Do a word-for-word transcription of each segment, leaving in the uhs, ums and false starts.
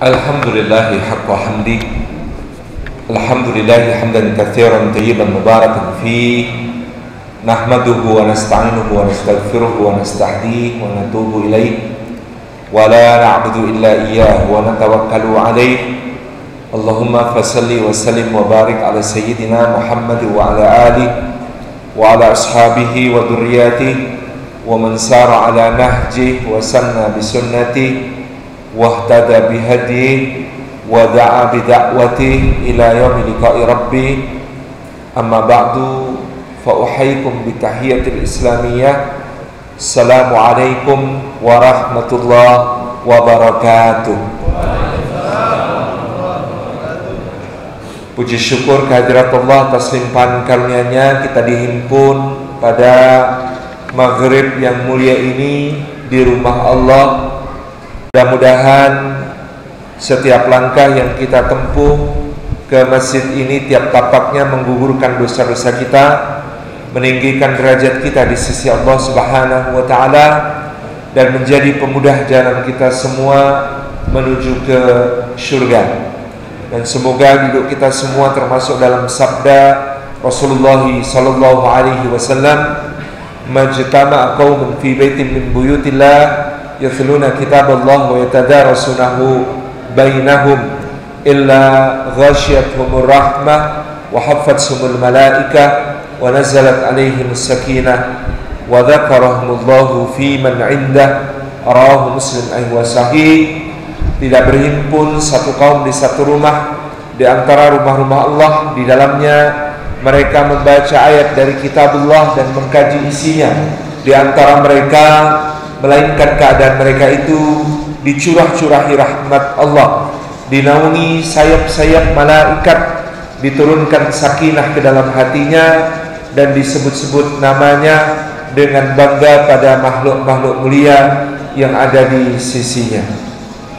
Alhamdulillahi haqqa hamdi. Alhamdulillahi hamdan katsiran tayyiban mubarakan fihi. Nahmaduhu wa nasta'inuhu wa nastaghfiruhu wa nastahdihi wa natubu ilaihi wa la na'budu illa iyyahu wa natawakkalu alaihi. Allahumma fasalli wa sallim wa barik ala sayyidina Muhammad wa ala alihi wa ala ashabihi wa dhurriyyatihi wa man sara ala nahjihi wa sanna bi sunnatihi wahtada bihadihi wa da'a bida'watihi ila yaumi liqa'i rabbi. Amma ba'du, fa uhayyikum bi tahiyatil islamiyah. Assalamu alaikum warahmatullahi wabarakatuh. Puji syukur kehadirat Allah atas limpahan karunia-Nya kita dihimpun pada maghrib yang mulia ini di rumah Allah. Mudah-mudahan setiap langkah yang kita tempuh ke masjid ini tiap tapaknya menggugurkan dosa-dosa kita, meninggikan derajat kita di sisi Allah Subhanahu wa taala, dan menjadi pemudah jalan kita semua menuju ke surga. Dan semoga hidup kita semua termasuk dalam sabda Rasulullah sallallahu alaihi wasallam, "Majtama'a qaumun fi baitin min buyutillah yathluna kitaballah wa yatadarasunahu bainahum illa ghashiyatuhumur rahmah wa haffathumul malaikah wa nazalat alaihimus sakinah wa dzakarahumullahu fi man 'indah." Rawahu Muslim wa sahih. Tidak berhimpun satu kaum di satu rumah di antara rumah-rumah Allah, di dalamnya mereka membaca ayat dari kitabullah dan mengkaji isinya, di antara mereka melainkan keadaan mereka itu dicurah-curahi rahmat Allah, dinaungi sayap-sayap malaikat, diturunkan sakinah ke dalam hatinya, dan disebut-sebut namanya dengan bangga pada makhluk-makhluk mulia yang ada di sisinya.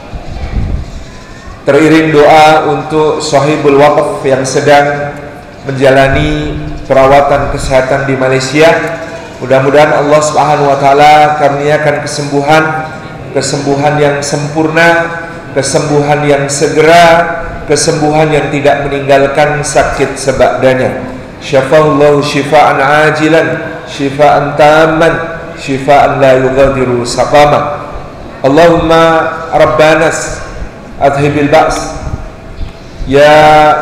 Teriring doa untuk sahibul waqf yang sedang menjalani perawatan kesehatan di Malaysia. Mudah-mudahan Allah Subhanahu wa taala karuniakan kesembuhan, kesembuhan yang sempurna, kesembuhan yang segera, kesembuhan yang tidak meninggalkan sakit sebagdanya. Syafahullahu syifaan ajilan, syifaan tamman, syifaan la yughadiru saqama. Allahumma rabbanas adhibil ba's ya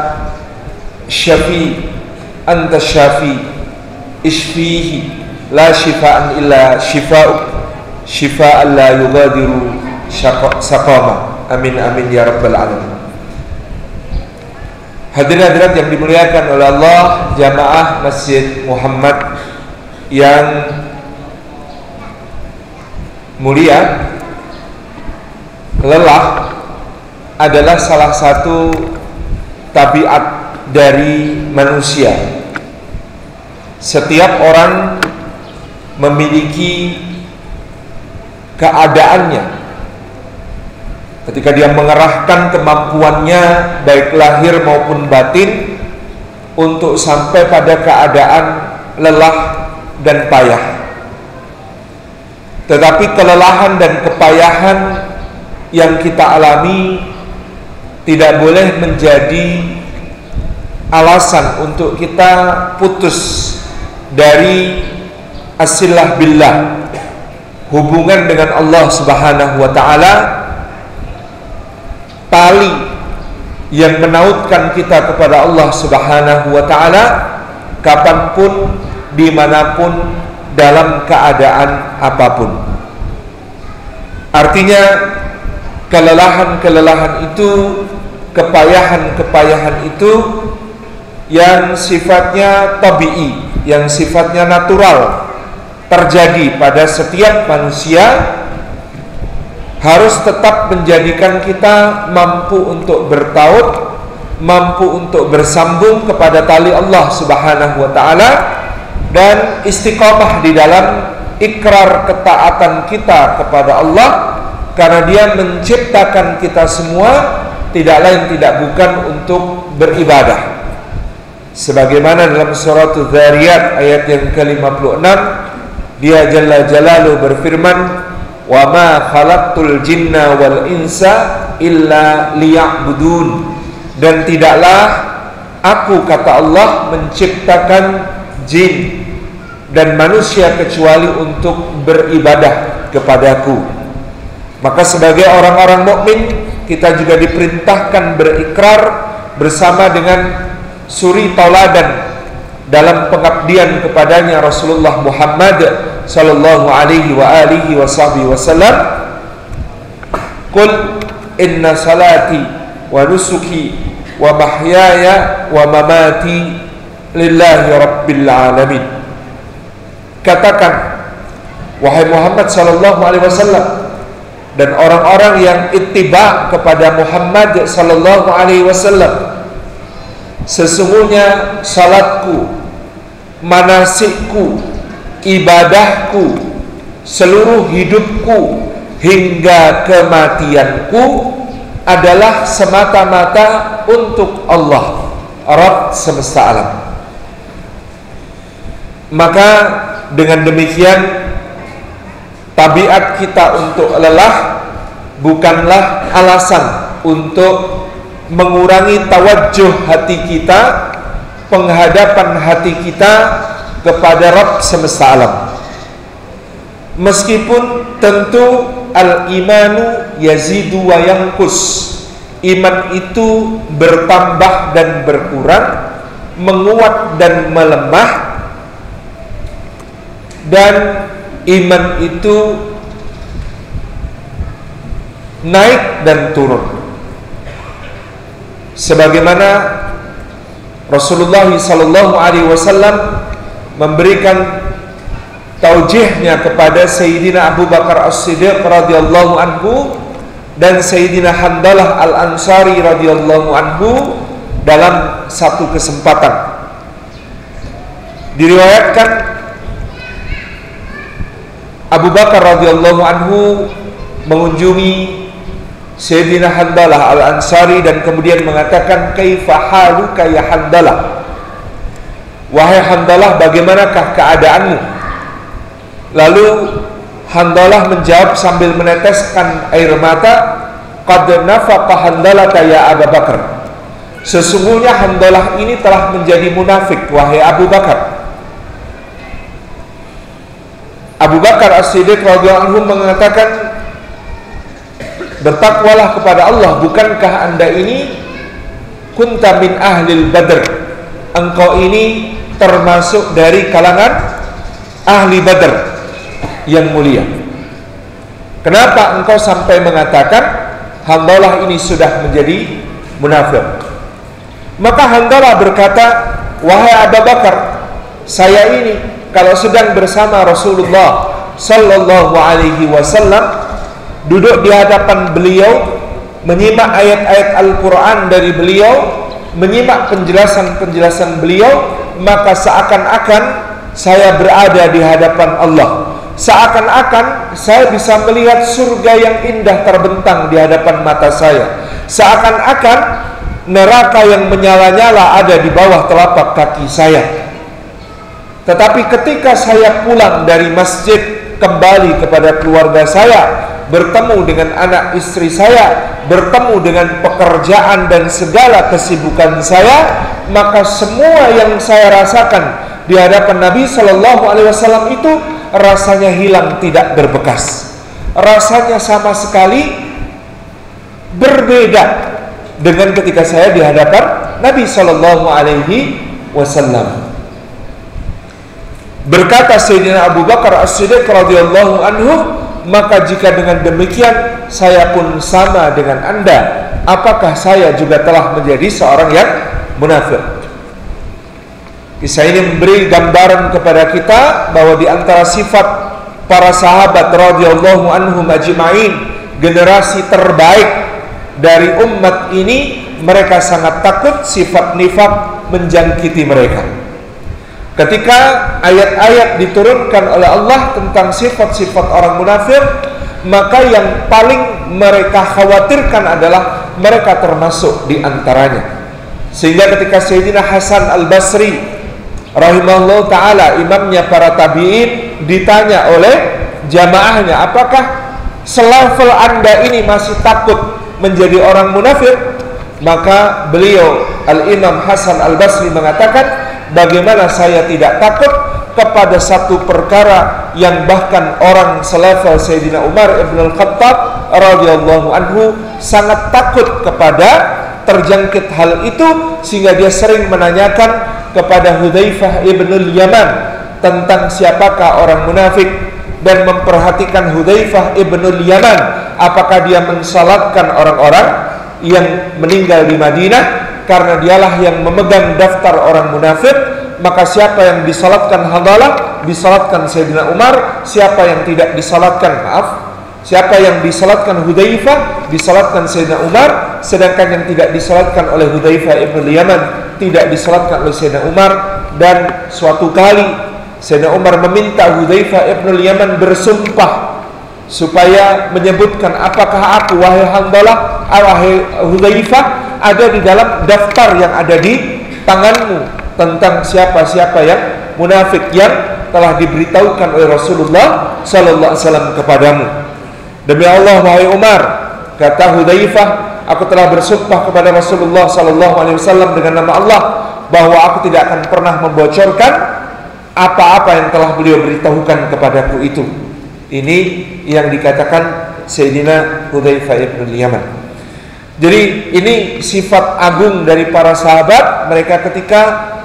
syafi anta syafi ishfihi la shifaan illa shifa'uk shifaan la yughadiru saqama. Amin amin ya rabbal alamin. Hadirin hadirat yang dimuliakan oleh Allah, jamaah Masjid Muhammad yang mulia, lelah adalah salah satu tabiat dari manusia. Setiap orang memiliki keadaannya ketika dia mengerahkan kemampuannya baik lahir maupun batin untuk sampai pada keadaan lelah dan payah. Tetapi kelelahan dan kepayahan yang kita alami tidak boleh menjadi alasan untuk kita putus dari as-silah billah, hubungan dengan Allah Subhanahu wa taala, tali yang menautkan kita kepada Allah Subhanahu wa taala kapanpun, dimanapun, dalam keadaan apapun. Artinya kelelahan-kelelahan itu, kepayahan-kepayahan itu yang sifatnya tabi'i, yang sifatnya natural terjadi pada setiap manusia, harus tetap menjadikan kita mampu untuk bertaut, mampu untuk bersambung kepada tali Allah Subhanahu wa taala, dan istiqamah di dalam ikrar ketaatan kita kepada Allah, karena Dia menciptakan kita semua tidak lain tidak bukan untuk beribadah. Sebagaimana dalam surat Dzariyat ayat yang ke lima puluh enam, Dia Jalla Jalaluhu berfirman, wa ma khalaqtul jinna wal insa illa liya'budun, dan tidaklah aku, kata Allah, menciptakan jin dan manusia kecuali untuk beribadah kepadaku. Maka sebagai orang-orang mukmin, kita juga diperintahkan berikrar bersama dengan suri tauladan dalam pengabdian kepadanya Rasulullah Muhammad sallallahu alaihi wa alihi wasallam. Qul inna salati wa nusuki wa mahyaya wa mamati lillahi rabbil alamin. Katakan, wahai Muhammad sallallahu alaihi wasallam dan orang-orang yang ittiba kepada Muhammad sallallahu alaihi wasallam, sesungguhnya salatku, manasikku, ibadahku, seluruh hidupku hingga kematianku adalah semata-mata untuk Allah, Rabb semesta alam. Maka dengan demikian, tabiat kita untuk lelah bukanlah alasan untuk mengurangi tawajjuh hati kita, penghadapan hati kita kepada Rabb semesta alam. Meskipun tentu al-imanu yazidu wa yanqus, iman itu bertambah dan berkurang, menguat dan melemah, dan iman itu naik dan turun. Sebagaimana Rasulullah sallallahu alaihi wasallam memberikan taujihnya kepada Sayyidina Abu Bakar As-Siddiq radhiyallahu anhu dan Sayyidina Handalah Al-Ansari radhiyallahu anhu dalam satu kesempatan. Diriwayatkan Abu Bakar radhiyallahu anhu mengunjungi Sayyidina Handalah Al-Ansari dan kemudian mengatakan, kaifa haluka ya Handalah, wahai Handalah, bagaimanakah keadaanmu? Lalu Handalah menjawab sambil meneteskan air mata, qad nafaqa Handalah ya Abu Bakar, sesungguhnya Handalah ini telah menjadi munafik, wahai Abu Bakar. Abu Bakar As-Siddiq radhiyallahu anhu mengatakan, bertakwalah kepada Allah, bukankah anda ini kunta min ahlil badr, engkau ini termasuk dari kalangan ahli Badr yang mulia. Kenapa engkau sampai mengatakan Handalah ini sudah menjadi munafik? Maka Handalah berkata, wahai Abu Bakar, saya ini kalau sedang bersama Rasulullah sallallahu alaihi wasallam, duduk di hadapan beliau, menyimak ayat-ayat Al-Quran dari beliau, menyimak penjelasan-penjelasan beliau, maka seakan-akan saya berada di hadapan Allah, seakan-akan saya bisa melihat surga yang indah terbentang di hadapan mata saya, seakan-akan neraka yang menyala-nyala ada di bawah telapak kaki saya. Tetapi ketika saya pulang dari masjid kembali kepada keluarga saya, bertemu dengan anak istri saya, bertemu dengan pekerjaan dan segala kesibukan saya, maka semua yang saya rasakan di hadapan Nabi Shallallahu Alaihi Wasallam itu rasanya hilang, tidak berbekas. Rasanya sama sekali berbeda dengan ketika saya di hadapan Nabi Shallallahu Alaihi Wasallam. Berkata Sayyidina Abu Bakar As-Siddiq radhiyallahu anhu, maka jika dengan demikian saya pun sama dengan anda, apakah saya juga telah menjadi seorang yang munafik? Kisah ini memberi gambaran kepada kita bahwa di antara sifat para sahabat radhiyallahu anhum ajma'in, generasi terbaik dari umat ini, mereka sangat takut sifat nifak menjangkiti mereka. Ketika ayat-ayat diturunkan oleh Allah tentang sifat-sifat orang munafik, maka yang paling mereka khawatirkan adalah mereka termasuk di antaranya. Sehingga ketika Sayyidina Hasan Al-Basri rahimahullah ta'ala, imamnya para tabi'in, ditanya oleh jamaahnya, apakah selevel Anda ini masih takut menjadi orang munafik, maka beliau Al-Imam Hasan Al-Basri mengatakan, bagaimana saya tidak takut kepada satu perkara yang bahkan orang selevel Sayyidina Umar ibn Al-Khattab radhiyallahu anhu sangat takut kepada terjangkit hal itu, sehingga dia sering menanyakan kepada Hudzaifah ibn al-Yaman tentang siapakah orang munafik, dan memperhatikan Hudzaifah ibn al-Yaman apakah dia mensalatkan orang-orang yang meninggal di Madinah, karena dialah yang memegang daftar orang munafik. Maka siapa yang disalatkan Handalah, disalatkan Sayyidina Umar. Siapa yang tidak disalatkan, maaf, siapa yang disalatkan Hudzaifah, disalatkan Sayyidina Umar. Sedangkan yang tidak disalatkan oleh Hudzaifah ibn al-Yaman, tidak disalatkan oleh Sayyidina Umar. Dan suatu kali Sayyidina Umar meminta Hudzaifah ibn al-Yaman bersumpah supaya menyebutkan, apakah aku, wahai Handalah, wahai Hudzaifah, ada di dalam daftar yang ada di tanganmu tentang siapa-siapa yang munafik yang telah diberitahukan oleh Rasulullah sallallahu alaihi wasallam kepadamu. Demi Allah, wahai Umar, kata Hudzaifah, aku telah bersumpah kepada Rasulullah sallallahu alaihi wasallam dengan nama Allah bahwa aku tidak akan pernah membocorkan apa-apa yang telah beliau beritahukan kepadaku itu. Ini yang dikatakan Sayyidina Hudzaifah ibn al-Yaman. Jadi ini sifat agung dari para sahabat. Mereka ketika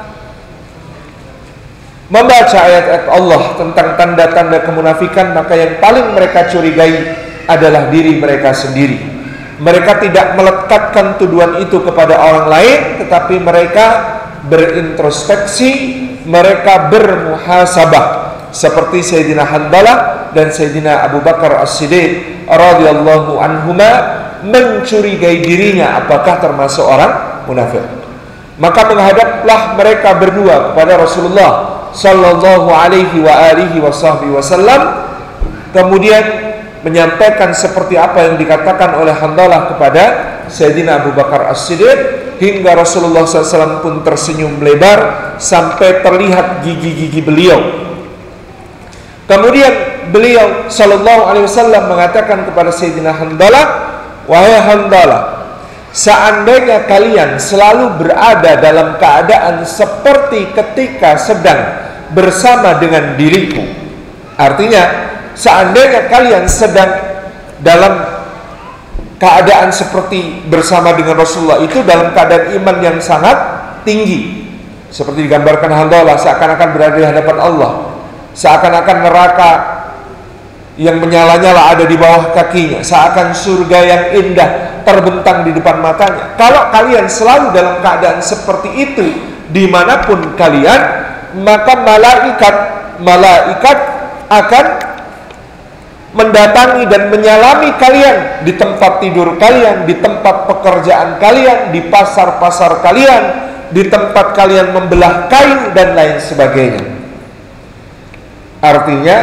membaca ayat-ayat Allah tentang tanda-tanda kemunafikan, maka yang paling mereka curigai adalah diri mereka sendiri. Mereka tidak melekatkan tuduhan itu kepada orang lain, tetapi mereka berintrospeksi, mereka bermuhasabah, seperti Sayyidina Handalah dan Sayyidina Abu Bakar As-Siddiq radhiyallahu anhuma mencurigai dirinya apakah termasuk orang munafik. Maka menghadaplah mereka berdua kepada Rasulullah sallallahu alaihi wa alihi wasallam, kemudian menyampaikan seperti apa yang dikatakan oleh Handalah kepada Sayyidina Abu Bakar As-Siddiq, hingga Rasulullah sallallahu alaihi wasallam pun tersenyum lebar sampai terlihat gigi-gigi beliau. Kemudian beliau sallallahu alaihi wasallam mengatakan kepada Sayyidina Handalah, wahai Handalah, seandainya kalian selalu berada dalam keadaan seperti ketika sedang bersama dengan diriku, artinya seandainya kalian sedang dalam keadaan seperti bersama dengan Rasulullah, itu dalam keadaan iman yang sangat tinggi, seperti digambarkan Handalah, seakan-akan berada di hadapan Allah, seakan-akan neraka yang menyala-nyala ada di bawah kakinya, seakan surga yang indah terbentang di depan matanya. Kalau kalian selalu dalam keadaan seperti itu dimanapun kalian, maka malaikat malaikat akan mendatangi dan menyalami kalian di tempat tidur kalian, di tempat pekerjaan kalian, di pasar-pasar kalian, di tempat kalian membelah kain dan lain sebagainya. Artinya,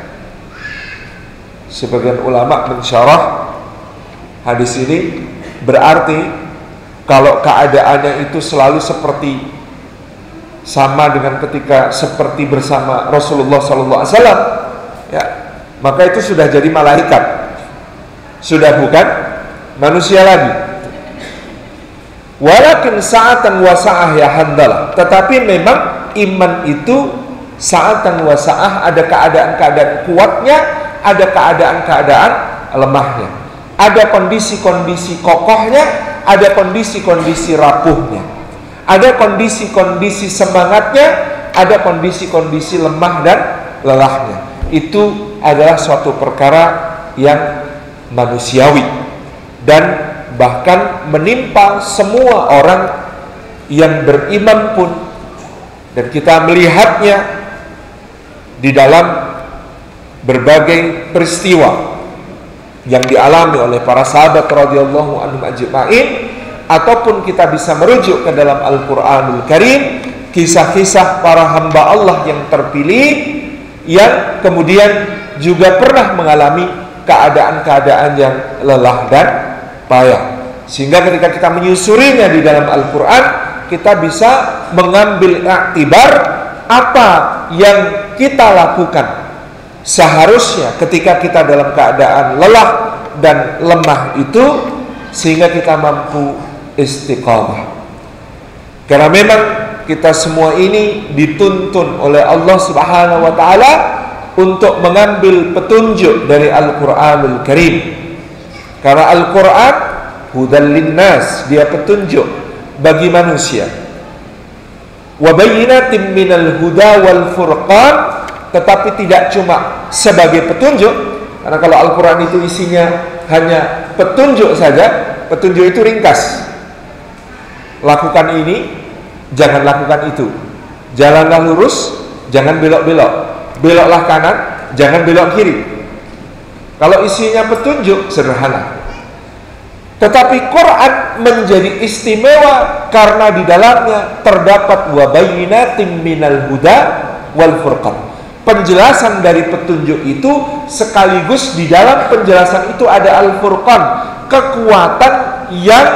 sebagian ulama mensyarah hadis ini, berarti kalau keadaannya itu selalu seperti sama dengan ketika seperti bersama Rasulullah sallallahu alaihi wasallam, ya, maka itu sudah jadi malaikat, sudah bukan manusia lagi. Walakin sa'atan wa sa'ah ya Handalah, tetapi memang iman itu sa'atan wa sa'ah, ada keadaan-keadaan kuatnya, ada keadaan-keadaan lemahnya, ada kondisi-kondisi kokohnya, ada kondisi-kondisi rapuhnya, ada kondisi-kondisi semangatnya, ada kondisi-kondisi lemah dan lelahnya. Itu adalah suatu perkara yang manusiawi dan bahkan menimpa semua orang yang beriman pun, dan kita melihatnya di dalam berbagai peristiwa yang dialami oleh para sahabat radhiyallahu anhum ajma'in, ataupun kita bisa merujuk ke dalam Al-Qur'anul Karim, kisah-kisah para hamba Allah yang terpilih yang kemudian juga pernah mengalami keadaan-keadaan yang lelah dan payah, sehingga ketika kita menyusurinya di dalam Al-Quran, kita bisa mengambil iktibar apa yang kita lakukan seharusnya ketika kita dalam keadaan lelah dan lemah itu, sehingga kita mampu istiqamah. Karena memang kita semua ini dituntun oleh Allah Subhanahu wa taala untuk mengambil petunjuk dari Al-Qur'anul Karim. Karena Al-Qur'an hudal linnas, dia petunjuk bagi manusia. Wa bayyinatin minal huda wal furqan, tetapi tidak cuma sebagai petunjuk. Karena kalau Al-Qur'an itu isinya hanya petunjuk saja, petunjuk itu ringkas. Lakukan ini, jangan lakukan itu. Jalanlah lurus, jangan belok-belok. Beloklah kanan, jangan belok kiri. Kalau isinya petunjuk, sederhana. Tetapi Quran menjadi istimewa karena di dalamnya terdapat wa bayyinatin minal huda wal furqan. Penjelasan dari petunjuk itu sekaligus di dalam penjelasan itu ada al-furqan, kekuatan yang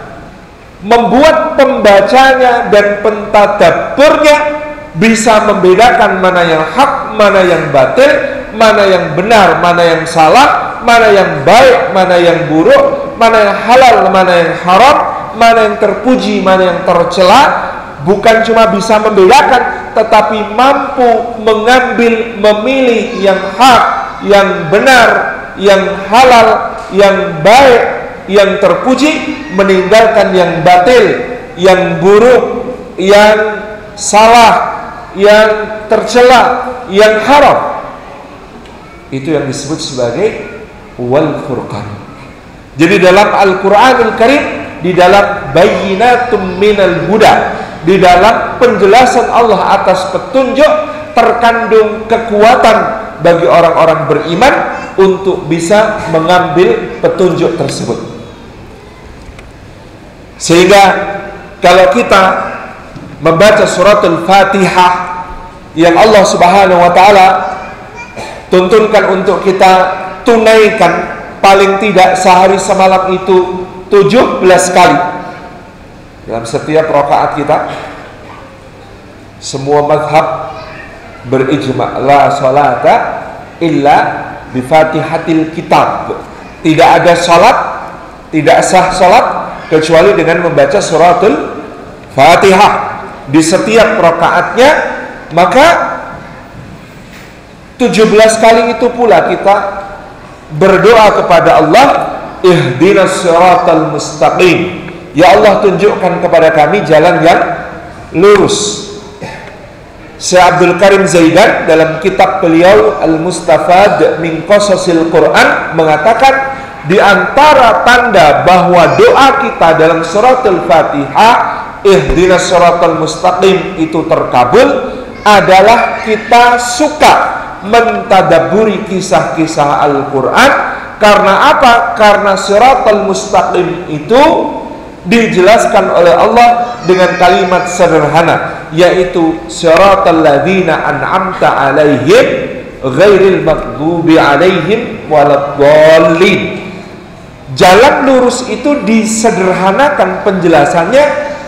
membuat pembacanya dan pentadabburnya bisa membedakan mana yang hak, mana yang batil, mana yang benar, mana yang salah, mana yang baik, mana yang buruk, mana yang halal, mana yang haram, mana yang terpuji, mana yang tercela. Bukan cuma bisa membedakan, tetapi mampu mengambil, memilih yang hak, yang benar, yang halal, yang baik, yang terpuji, meninggalkan yang batil, yang buruk, yang salah, yang tercela, yang haram. Itu yang disebut sebagai wal furqan. Jadi dalam Al-Qur'anul Karim, di dalam bayyinatum minal huda, di dalam penjelasan Allah atas petunjuk, terkandung kekuatan bagi orang-orang beriman untuk bisa mengambil petunjuk tersebut. Sehingga kalau kita membaca suratul Fatihah yang Allah Subhanahu wa taala tuntunkan untuk kita tunaikan paling tidak sehari semalam itu tujuh belas kali dalam setiap rakaat kita. Semua mazhab berijma' la salata illa bi Fatihatil kitab. Tidak ada salat, tidak sah salat kecuali dengan membaca suratul Fatihah di setiap rakaatnya. Maka tujuh belas kali itu pula kita berdoa kepada Allah, ihdinas siratal mustaqim, ya Allah tunjukkan kepada kami jalan yang lurus. Syekh Abdul Karim Zaidan dalam kitab beliau Al-Mustafad min Qasasil Quran mengatakan, di antara tanda bahwa doa kita dalam suratul Fatihah ihdinas siratal mustaqim itu terkabul adalah kita suka mentadabburi kisah-kisah Al-Quran. Karena apa? Karena siratal mustaqim itu dijelaskan oleh Allah dengan kalimat sederhana, yaitu siratal ladzina an'amta alaihim ghairil maghdubi alaihim waladdallin. Jalan lurus itu disederhanakan penjelasannya,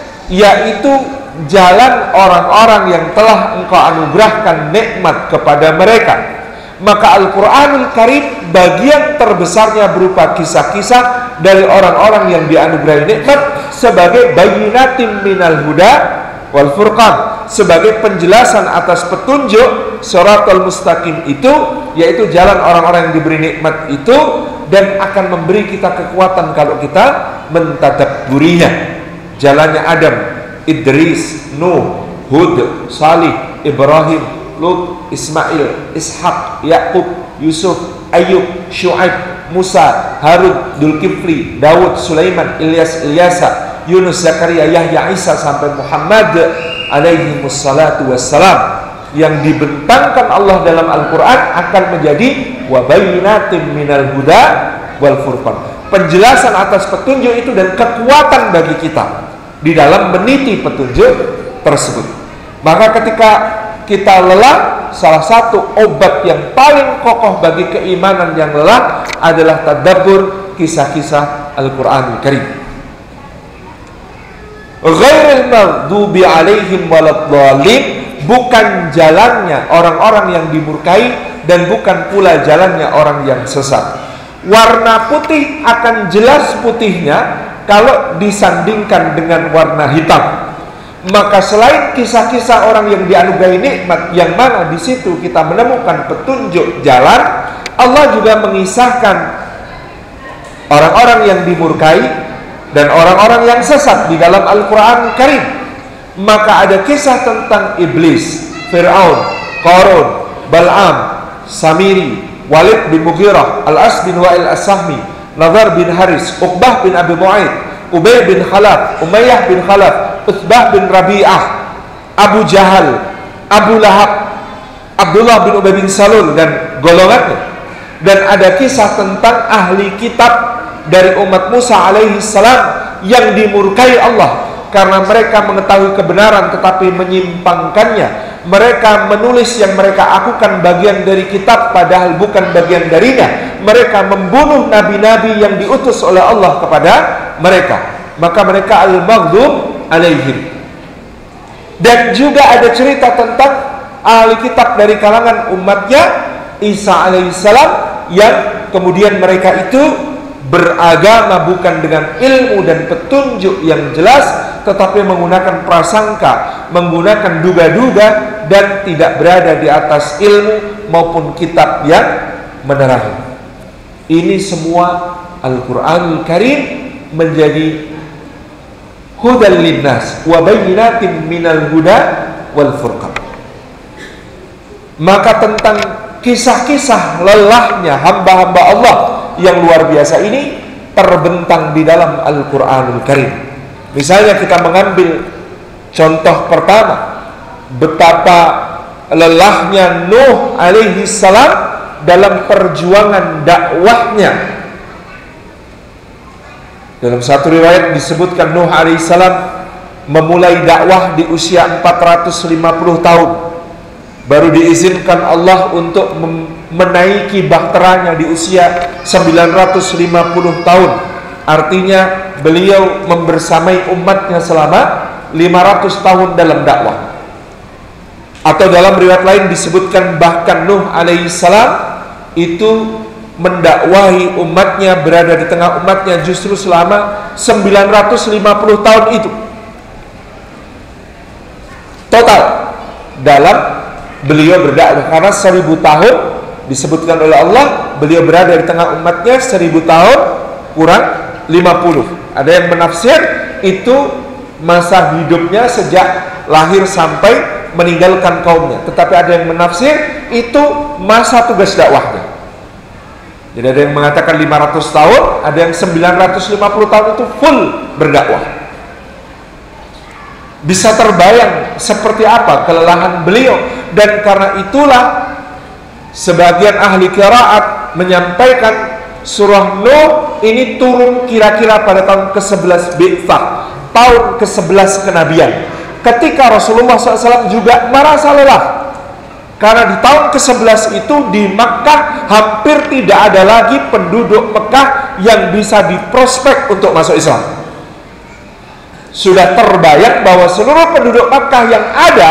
yaitu jalan orang-orang yang telah Engkau anugerahkan nikmat kepada mereka. Maka Al-Qur'anul Karim bagian terbesarnya berupa kisah-kisah dari orang-orang yang dianugerahi nikmat sebagai bayyinatin minal huda wal furqan, sebagai penjelasan atas petunjuk siratal mustaqim itu, yaitu jalan orang-orang yang diberi nikmat itu, dan akan memberi kita kekuatan kalau kita mentadabburinya. Jalannya Adam, Idris, Nuh, Hud, Salih, Ibrahim, Lut, Ismail, Ishak, Yakub, Yusuf, Ayub, Syuaib, Musa, Harun, Dzulkifli, Daud, Sulaiman, Ilyas, Ilyasa, Yunus, Zakaria, Yahya, Isa sampai Muhammad alaihi wassalatu wassalam. Yang dibentangkan Allah dalam Al-Quran akan menjadi wa bayyinatin minal huda wal furqan, penjelasan atas petunjuk itu dan kekuatan bagi kita di dalam meniti petunjuk tersebut. Maka ketika kita lelah, salah satu obat yang paling kokoh bagi keimanan yang lelah adalah tadabbur kisah-kisah Al-Qur'anul Karim. Ghairil maghdubi alaihim waladdallin, bukan jalannya orang-orang yang dimurkai dan bukan pula jalannya orang yang sesat. Warna putih akan jelas putihnya kalau disandingkan dengan warna hitam. Maka selain kisah-kisah orang yang dianugerahi nikmat, yang mana di situ kita menemukan petunjuk jalan, Allah juga mengisahkan orang-orang yang dimurkai dan orang-orang yang sesat di dalam Al-Quran Karim. Maka ada kisah tentang iblis, Fir'aun, Qarun, Bal'am, Samiri, Walid bin Mughirah, Al-As bin Wa'il As-Sahmi, Nadhar bin Haris, Uqbah bin Abi Mu'aid, Ubay bin Khalaf, Umayyah bin Khalaf, Uthbah bin Rabi'ah, Abu Jahal, Abu Lahab, Abdullah bin Ubay bin Salul dan golongannya. Dan ada kisah tentang ahli kitab dari umat Musa alaihi salam yang dimurkai Allah karena mereka mengetahui kebenaran tetapi menyimpangkannya. Mereka menulis yang mereka akukan bagian dari kitab padahal bukan bagian darinya. Mereka membunuh nabi-nabi yang diutus oleh Allah kepada mereka. Maka mereka al-maghdub alaihim. Dan juga ada cerita tentang ahli kitab dari kalangan umatnya Isa alaihissalam yang kemudian mereka itu beragama bukan dengan ilmu dan petunjuk yang jelas, tetapi menggunakan prasangka, menggunakan duga-duga, dan tidak berada di atas ilmu maupun kitab yang menerangi. Ini semua Al-Quranul Karim menjadi hudal linnas wa bayyinatin minal huda wal furqan. Maka tentang kisah-kisah lelahnya hamba-hamba Allah yang luar biasa ini terbentang di dalam Al-Quranul Karim. Misalnya kita mengambil contoh pertama, betapa lelahnya Nuh alaihi salam dalam perjuangan dakwahnya. Dalam satu riwayat disebutkan Nuh alaihi salam memulai dakwah di usia empat ratus lima puluh tahun. Baru diizinkan Allah untuk menaiki bahteranya di usia sembilan ratus lima puluh tahun. Artinya beliau membersamai umatnya selama lima ratus tahun dalam dakwah. Atau dalam riwayat lain disebutkan bahkan Nuh alaihi salam itu mendakwahi umatnya, berada di tengah umatnya justru selama sembilan ratus lima puluh tahun itu. Total dalam beliau berdakwah, karena seribu tahun disebutkan oleh Allah beliau berada di tengah umatnya seribu tahun kurang lima puluh. Ada yang menafsir itu masa hidupnya sejak lahir sampai meninggalkan kaumnya, tetapi ada yang menafsir itu masa tugas dakwahnya. Jadi ada yang mengatakan lima ratus tahun, ada yang sembilan ratus lima puluh tahun itu full berdakwah. Bisa terbayang seperti apa kelelahan beliau. Dan karena itulah sebagian ahli qiraat menyampaikan surah Nuh ini turun kira-kira pada tahun ke sebelas Bi'tsah, tahun ke sebelas kenabian, ketika Rasulullah shallallahu alaihi wasallam juga merasa lelah. Karena di tahun ke sebelas itu di Makkah hampir tidak ada lagi penduduk Makkah yang bisa diprospek untuk masuk Islam. Sudah terbayang bahwa seluruh penduduk Makkah yang ada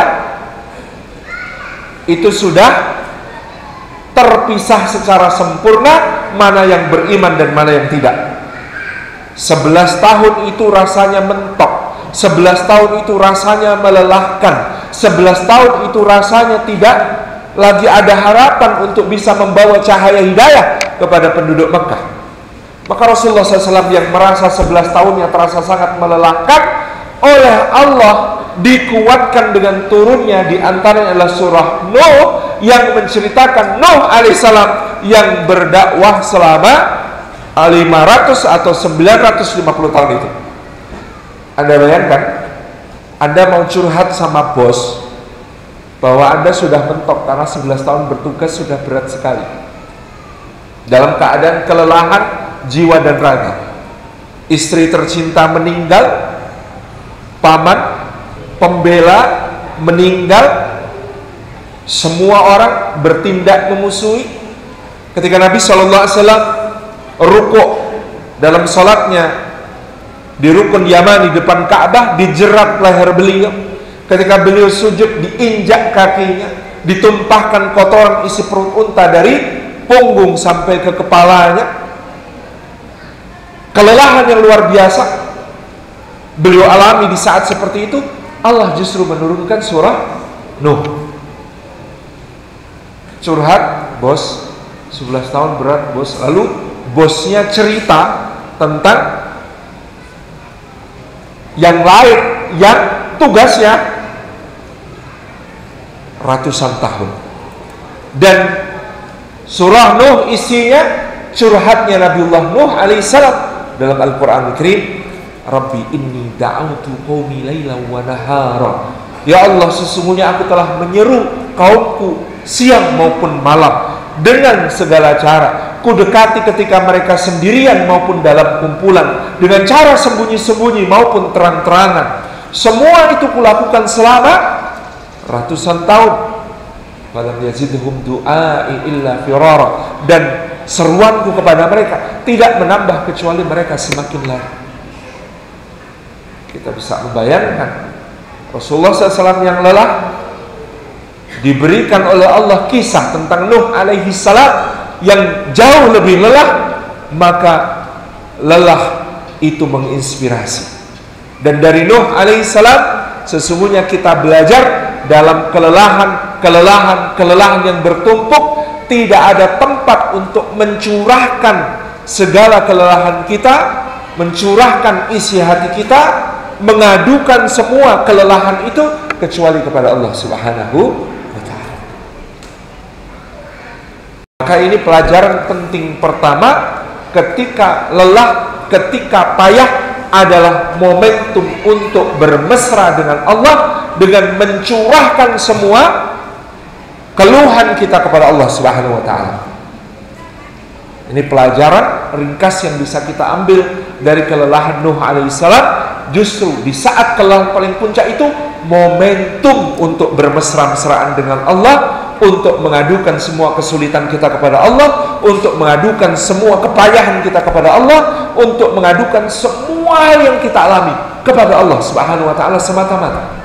itu sudah terpisah secara sempurna, mana yang beriman dan mana yang tidak. Sebelas tahun itu rasanya mentok, sebelas tahun itu rasanya melelahkan, sebelas tahun itu rasanya tidak lagi ada harapan untuk bisa membawa cahaya hidayah kepada penduduk Mekah. Maka Rasulullah shallallahu alaihi wasallam yang merasa sebelas tahunnya terasa sangat melelahkan, oleh Allah dikuatkan dengan turunnya di antaranya adalah surah Nuh yang menceritakan Nuh alaihissalam yang berdakwah selama lima ratus atau sembilan ratus lima puluh tahun itu. Anda bayangkan, Anda mau curhat sama bos bahwa Anda sudah mentok karena sebelas tahun bertugas sudah berat sekali, dalam keadaan kelelahan jiwa dan raga. Istri tercinta meninggal, paman pembela meninggal, semua orang bertindak memusuhi. Ketika Nabi shallallahu alaihi wasallam rukuk dalam salatnya di rukun Yaman di depan Ka'bah, dijerat leher beliau. Ketika beliau sujud, diinjak kakinya, ditumpahkan kotoran isi perut unta dari punggung sampai ke kepalanya. Kelelahan yang luar biasa beliau alami di saat seperti itu. Allah justru menurunkan surah Nuh. Curhat, bos, sebelas tahun berat bos. Lalu bosnya cerita tentang yang lain yang tugasnya ratusan tahun. Dan surah Nuh isinya curhatnya Nabiullah Nuh alaihissalam. Dalam Al-Quran Al-Karim, Rabbi inni da'autu qaumi laylan wa nahara. Ya Allah, sesungguhnya aku telah menyeru kaumku siang maupun malam dengan segala cara. Ku dekati ketika mereka sendirian maupun dalam kumpulan, dengan cara sembunyi-sembunyi maupun terang-terangan. Semua itu kulakukan selama ratusan tahun. Falam yazidhum du'ai illa firara. Dan seruanku kepada mereka tidak menambah kecuali mereka semakin lari. Kita bisa membayangkan Rasulullah shallallahu alaihi wasallam yang lelah diberikan oleh Allah kisah tentang Nuh alaihi salam yang jauh lebih lelah, maka lelah itu menginspirasi. Dan dari Nuh alaihi salam sesungguhnya kita belajar dalam kelelahan, kelelahan, kelelahan yang bertumpuk. Tidak ada tempat untuk mencurahkan segala kelelahan kita, mencurahkan isi hati kita, mengadukan semua kelelahan itu kecuali kepada Allah Subhanahu wa ta'ala. Maka ini pelajaran penting pertama, ketika lelah, ketika payah adalah momentum untuk bermesra dengan Allah dengan mencurahkan semua keluhan kita kepada Allah Subhanahu wa ta'ala. Ini pelajaran ringkas yang bisa kita ambil dari kelelahan Nuh alaihissalam. Justru di saat kelelahan paling puncak itu momentum untuk bermesra-mesraan dengan Allah, untuk mengadukan semua kesulitan kita kepada Allah, untuk mengadukan semua kepayahan kita kepada Allah, untuk mengadukan semua yang kita alami kepada Allah Subhanahu wa ta'ala semata-mata.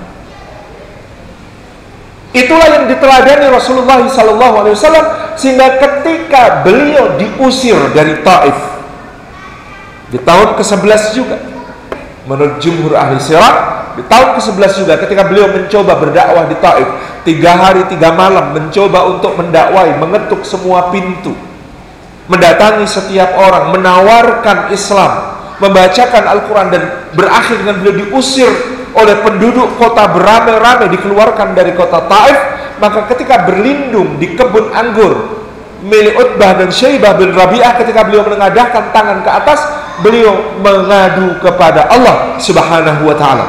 Itulah yang diteladani Rasulullah sallallahu alaihi wasallam, sehingga ketika beliau diusir dari Taif di tahun ke sebelas juga, menurut jumhur ahli sirah, di tahun ke sebelas juga ketika beliau mencoba berdakwah di Taif, tiga hari tiga malam mencoba untuk mendakwai, mengetuk semua pintu, mendatangi setiap orang, menawarkan Islam, membacakan Al-Quran, dan berakhir dengan beliau diusir oleh penduduk kota beramai-ramai, dikeluarkan dari kota Taif. Maka ketika berlindung di kebun anggur milik Utbah dan Syaibah bin Rabi'ah, ketika beliau menengadahkan tangan ke atas, beliau mengadu kepada Allah Subhanahu wa ta'ala.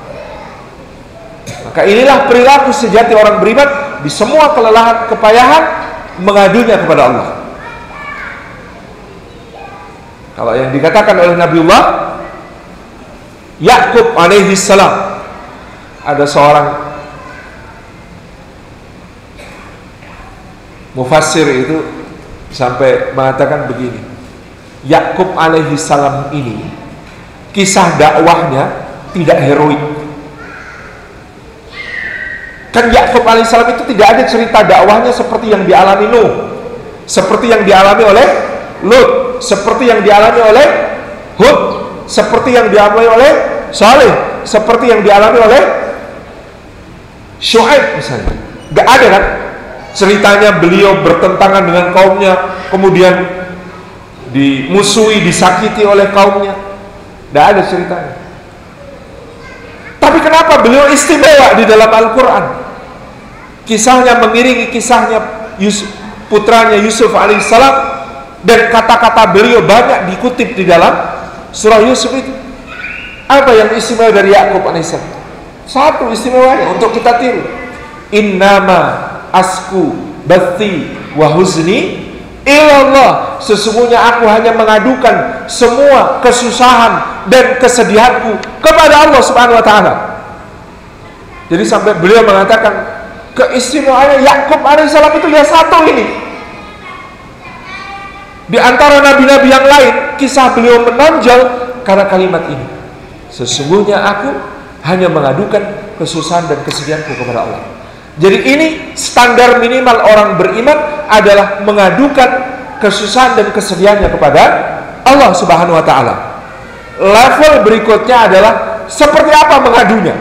Maka inilah perilaku sejati orang beriman, di semua kelelahan, kepayahan, mengadunya kepada Allah. Kalau yang dikatakan oleh Nabiullah Yakub alaihi salam, ada seorang mufassir itu sampai mengatakan begini, Yakub alaihi salam ini kisah dakwahnya tidak heroik. Kan Yakub alaihi salam itu tidak ada cerita dakwahnya seperti yang dialami Nuh, seperti yang dialami oleh Lut, seperti yang dialami oleh Hud, seperti yang dialami oleh Saleh, seperti yang dialami oleh Syuaib misalnya. Gak ada kan ceritanya beliau bertentangan dengan kaumnya, kemudian dimusuhi, disakiti oleh kaumnya. Gak ada ceritanya. Tapi kenapa beliau istimewa di dalam Al-Quran? Kisahnya mengiringi kisahnya Yusuf, putranya Yusuf alaihissalam, dan kata-kata beliau banyak dikutip di dalam surah Yusuf itu. Apa yang istimewa dari Yakub alaihissalam? Satu istimewanya untuk kita tiru, innama asku bathi wa huzni ilallah, sesungguhnya aku hanya mengadukan semua kesusahan dan kesedihanku kepada Allah Subhanahu wa ta'ala. Jadi sampai beliau mengatakan keistimewaannya Yakub alaihissalam itu ya satu ini. Di antara nabi-nabi yang lain, kisah beliau menonjol karena kalimat ini, sesungguhnya aku hanya mengadukan kesusahan dan kesedihanku kepada Allah. Jadi ini standar minimal orang beriman adalah mengadukan kesusahan dan kesedihannya kepada Allah Subhanahu wa taala. Level berikutnya adalah seperti apa mengadunya.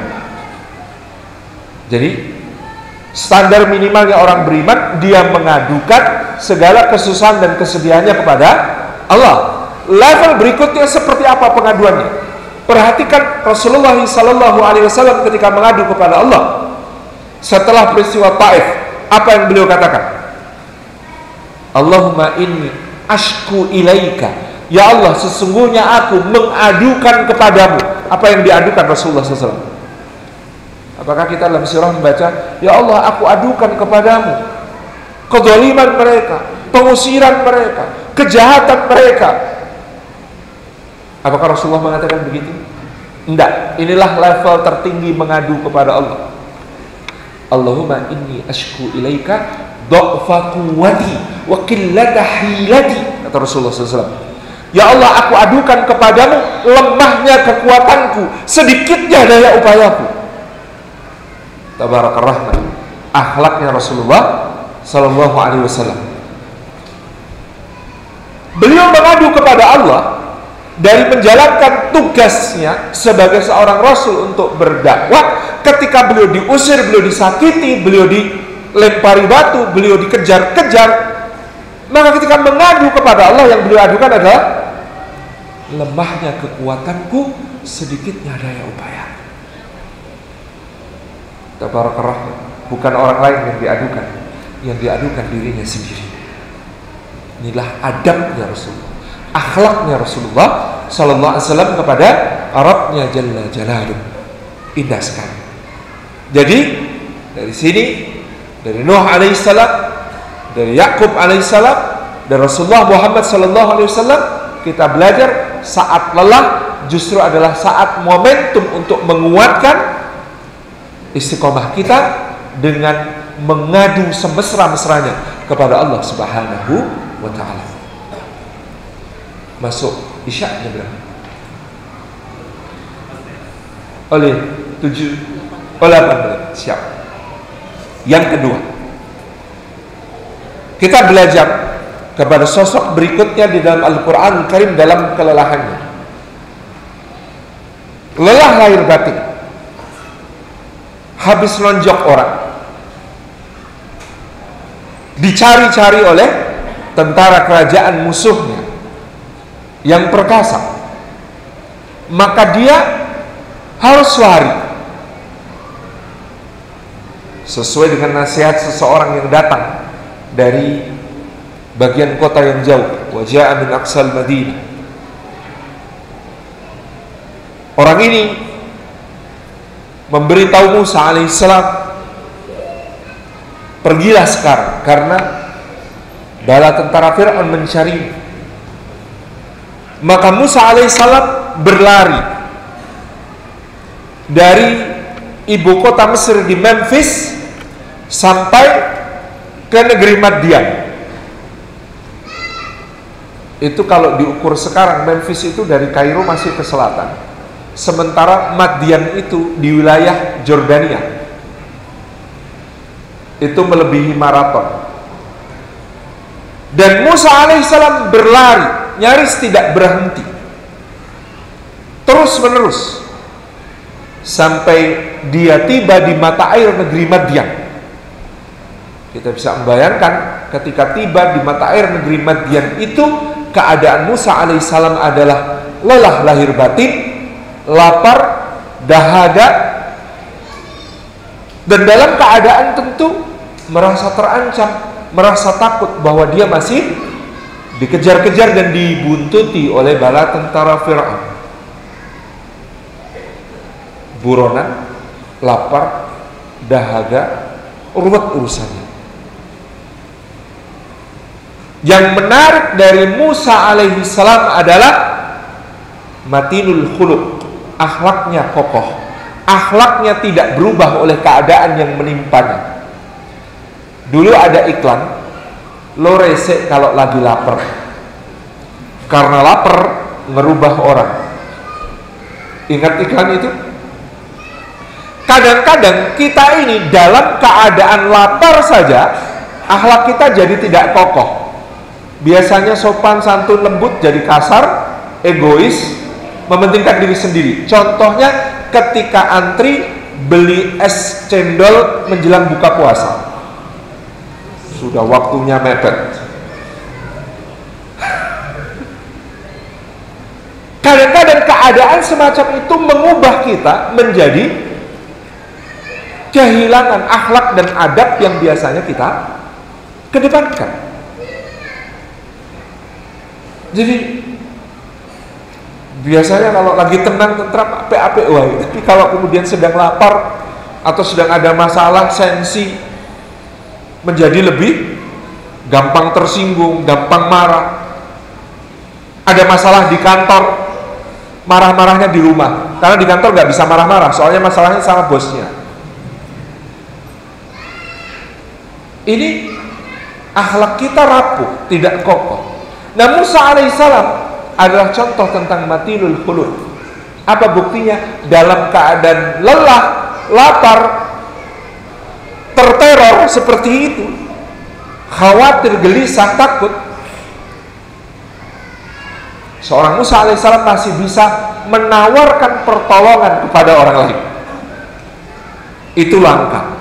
Jadi standar minimalnya orang beriman, dia mengadukan segala kesusahan dan kesedihannya kepada Allah. Level berikutnya seperti apa pengaduannya? Perhatikan Rasulullah Sallallahu Alaihi Wasallam ketika mengadu kepada Allah setelah peristiwa Taif, apa yang beliau katakan? Allahumma inni ashku ilaika, ya Allah, sesungguhnya aku mengadukan kepadamu. Apa yang diadukan Rasulullah Sallallahu Alaihi Wasallam? Apakah kita dalam surah membaca, ya Allah, aku adukan kepadamu kezaliman mereka, pengusiran mereka, kejahatan mereka? Apakah Rasulullah mengatakan begitu? Tidak. Inilah level tertinggi mengadu kepada Allah. Allahumma inni ashku ilaika dha'fa quwwati wa qillata hilati, kata Rasulullah sallallahu alaihi wasallam. Ya Allah, aku adukan kepadamu lemahnya kekuatanku, sedikitnya daya upayaku. Tabarakar Rahman, akhlaknya Rasulullah Sallallahu Alaihi Wasallam. Beliau mengadu kepada Allah dari menjalankan tugasnya sebagai seorang Rasul untuk berdakwah. Ketika beliau diusir, beliau disakiti, beliau dilempari batu, beliau dikejar-kejar, maka ketika mengadu kepada Allah, yang beliau adukan adalah lemahnya kekuatanku, sedikitnya daya upaya. Tabarakar Rahman, bukan orang lain yang diadukan, yang diadukan dirinya sendiri. Inilah adabnya Rasulullah, akhlaknya Rasulullah Sallallahu Alaihi Wasallam kepada Rabbnya Jalla Jalaluh. Indah sekali. Jadi dari sini, dari Nuh alaihissalam, dari Yakub alaihissalam, dan Rasulullah Muhammad Sallallahu Alaihi Wasallam, kita belajar saat lelah justru adalah saat momentum untuk menguatkan istiqomah kita dengan mengadu semesra-mesranya kepada Allah Subhanahu wa taala. Masuk Isya jam berapa? Oleh tujuh oleh delapan menit. Siap. Yang kedua, kita belajar kepada sosok berikutnya di dalam Al-Quran Karim dalam kelelahannya. Lelah lahir batin, habis lonjok orang, dicari-cari oleh tentara kerajaan musuhnya yang perkasa, maka dia harus lari sesuai dengan nasihat seseorang yang datang dari bagian kota yang jauh. Wa ja'a min aqsal Madinah. Orang ini memberitahu Musa alaihissalam, pergilah sekarang karena bala tentara Fir'aun mencari. Maka Musa alaihissalam berlari dari ibu kota Mesir di Memphis sampai ke negeri Madian. Itu kalau diukur sekarang, Memphis itu dari Kairo masih ke selatan, sementara Madian itu di wilayah Jordania. Itu melebihi maraton. Dan Musa alaihissalam berlari, nyaris tidak berhenti, terus menerus, sampai dia tiba di mata air negeri Madian. Kita bisa membayangkan ketika tiba di mata air negeri Madian itu, keadaan Musa alaihissalam adalah lelah lahir batin, lapar, dahaga, dan dalam keadaan tentu merasa terancam, merasa takut bahwa dia masih dikejar-kejar dan dibuntuti oleh bala tentara Fir'aun. Buronan, lapar, dahaga, ruwet urusannya. Yang menarik dari Musa alaihissalam adalah matinul khuluq, akhlaknya kokoh, akhlaknya tidak berubah oleh keadaan yang menimpanya. Dulu ada iklan, lo resek kalau lagi lapar, karena lapar ngerubah orang. Ingat iklan itu? kadang-kadang kita ini dalam keadaan lapar saja akhlak kita jadi tidak kokoh. Biasanya sopan, santun, lembut jadi kasar, egois, mementingkan diri sendiri. Contohnya ketika antri beli es cendol menjelang buka puasa, sudah waktunya mepet. Kadang-kadang keadaan semacam itu mengubah kita menjadi kehilangan akhlak dan adab yang biasanya kita kedepankan. Jadi biasanya kalau lagi tenang tentram P A P wah, tapi kalau kemudian sedang lapar atau sedang ada masalah sensi menjadi lebih gampang tersinggung, gampang marah. Ada masalah di kantor, marah-marahnya di rumah. Karena di kantor nggak bisa marah-marah, soalnya masalahnya sama bosnya. Ini akhlak kita rapuh, tidak kokoh. Nah, Musa alaihissalam adalah contoh tentang matilul khuluq. Apa buktinya? Dalam keadaan lelah, lapar, terteror seperti itu, khawatir, gelisah, takut, seorang Musa alaihissalam masih bisa menawarkan pertolongan kepada orang lain. Itu langkah.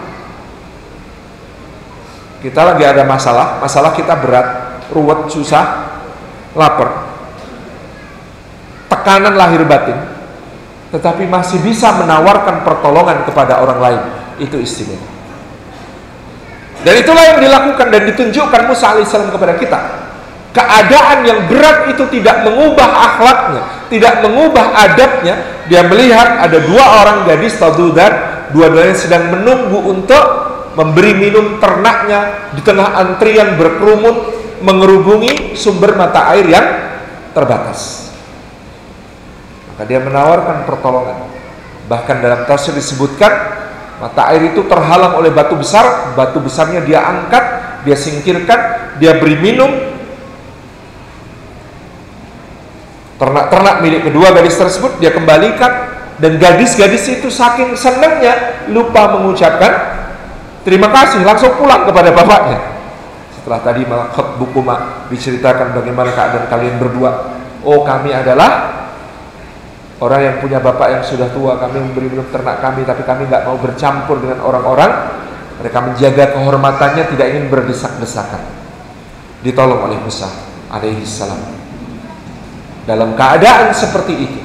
Kita lagi ada masalah, masalah kita berat, ruwet, susah, lapar, tekanan lahir batin, tetapi masih bisa menawarkan pertolongan kepada orang lain. Itu istimewa. Dan itulah yang dilakukan dan ditunjukkan Musa alaihissalam kepada kita. Keadaan yang berat itu tidak mengubah akhlaknya, tidak mengubah adabnya. Dia melihat ada dua orang gadis tadudat, dua-duanya sedang menunggu untuk memberi minum ternaknya di tengah antrian berkerumun mengerubungi sumber mata air yang terbatas. Maka dia menawarkan pertolongan. Bahkan dalam tafsir disebutkan mata air itu terhalang oleh batu besar, batu besarnya dia angkat, dia singkirkan, dia beri minum. Ternak-ternak milik kedua gadis tersebut dia kembalikan, dan gadis-gadis itu saking senangnya lupa mengucapkan terima kasih, langsung pulang kepada bapaknya. Setelah tadi khutbukum diceritakan bagaimana keadaan kalian berdua. Oh, kami adalah orang yang punya bapak yang sudah tua, kami memberi minum ternak kami, tapi kami nggak mau bercampur dengan orang-orang. Mereka menjaga kehormatannya, tidak ingin berdesak-desakan. Ditolong oleh Musa alaihi salam. Dalam keadaan seperti itu,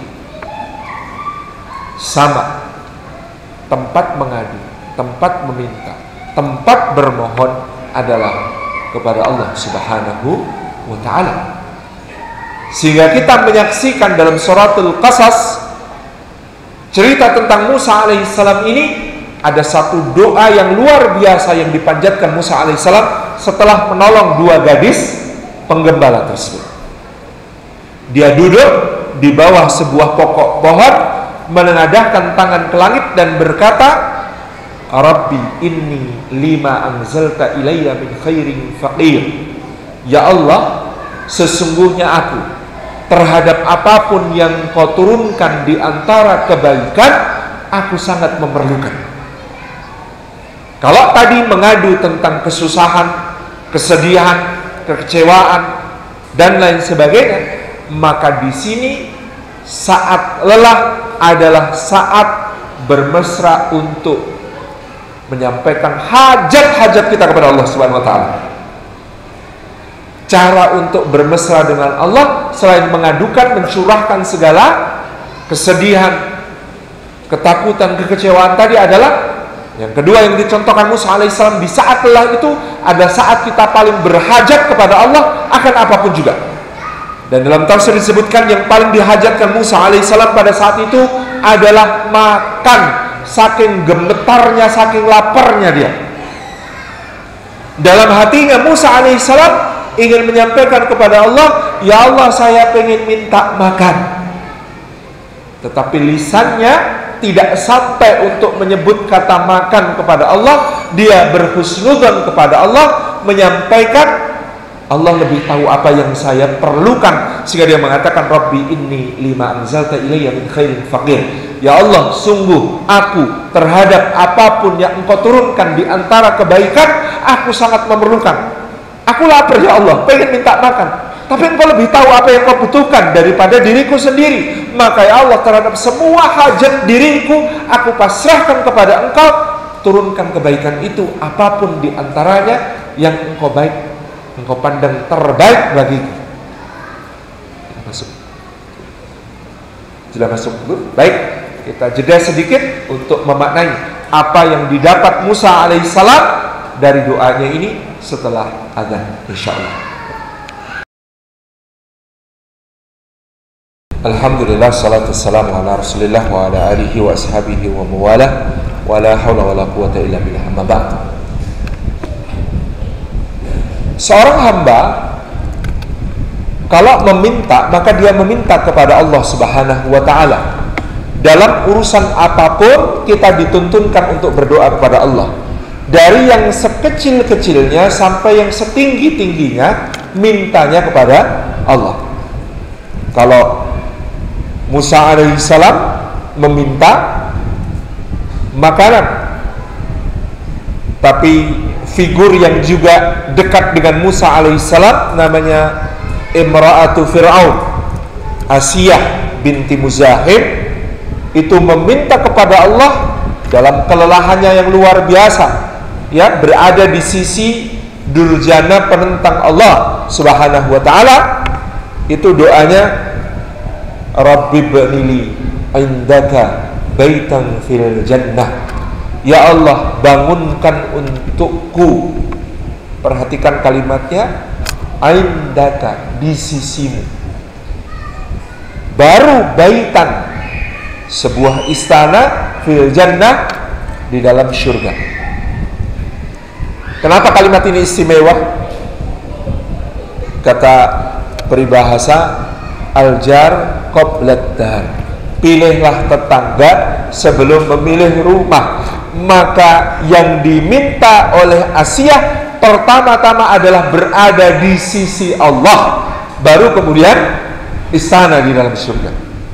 sama, tempat mengadu, tempat meminta, tempat bermohon adalah kepada Allah Subhanahu wa ta'ala. Sehingga kita menyaksikan dalam suratul Qasas cerita tentang Musa alaihissalam ini, ada satu doa yang luar biasa yang dipanjatkan Musa alaihissalam setelah menolong dua gadis penggembala tersebut. Dia duduk di bawah sebuah pokok pohon, menengadahkan tangan ke langit dan berkata, Rabbi inni lima anzalta ilayya min khairin faqir. Ya Allah, sesungguhnya aku terhadap apapun yang kau turunkan di antara kebaikan, aku sangat memerlukan. Kalau tadi mengadu tentang kesusahan, kesedihan, kekecewaan dan lain sebagainya, maka di sini saat lelah adalah saat bermesra untuk menyampaikan hajat-hajat kita kepada Allah Subhanahu wa taala. Cara untuk bermesra dengan Allah selain mengadukan, mencurahkan segala kesedihan, ketakutan, kekecewaan tadi adalah yang kedua yang dicontohkan Musa alaihissalam di saat lelah itu ada saat kita paling berhajat kepada Allah akan apapun juga. Dan dalam tafsir disebutkan yang paling dihajatkan Musa alaihissalam pada saat itu adalah makan, saking gemetarnya, saking laparnya dia. Dalam hatinya Musa alaihissalam ingin menyampaikan kepada Allah, ya Allah saya pengen minta makan, tetapi lisannya tidak sampai untuk menyebut kata makan kepada Allah. Dia berhusnudzon kepada Allah, menyampaikan Allah lebih tahu apa yang saya perlukan, sehingga dia mengatakan Rabbi inni lima anzalta ilayya min khairin faqir. ya Allah, sungguh aku terhadap apapun yang engkau turunkan di antara kebaikan, aku sangat memerlukan. Aku lapar ya Allah, pengen minta makan, tapi engkau lebih tahu apa yang kau butuhkan daripada diriku sendiri. Maka ya Allah, terhadap semua hajat diriku, aku pasrahkan kepada engkau. Turunkan kebaikan itu, apapun di antaranya yang engkau baik, engkau pandang terbaik bagiku. Masuk. Sudah masuk dulu. Baik, kita jeda sedikit untuk memaknai apa yang didapat Musa alaihissalam dari doanya ini setelah azan, insyaallah. Alhamdulillah, salatu wassalamu ala Rasulillah wa ala alihi wa ashabihi wa mawalah, wa la haula wa la quwata illa billah, amma ba'd. Seorang hamba kalau meminta, maka dia meminta kepada Allah Subhanahu wa ta'ala. Dalam urusan apapun kita dituntunkan untuk berdoa kepada Allah. Dari yang sekecil-kecilnya sampai yang setinggi-tingginya, mintanya kepada Allah. Kalau Musa alaihissalam meminta makanan, tapi figur yang juga dekat dengan Musa alaihissalam namanya Imra'atu Fir'aun, Asiyah binti Muzahim, itu meminta kepada Allah dalam kelelahannya yang luar biasa, ya, berada di sisi durjana penentang Allah Subhanahu wa ta'ala. Itu doanya, Rabbi b'nili indaka baitan fil jannah. Ya Allah, bangunkan untukku, perhatikan kalimatnya, indaka, di sisimu. Baru baitan, sebuah istana, fil jannah, di dalam surga. Kenapa kalimat ini istimewa? Kata peribahasa, al-jar qablat dar, pilihlah tetangga sebelum memilih rumah. Maka yang diminta oleh Asiyah pertama-tama adalah berada di sisi Allah, baru kemudian istana di dalam surga.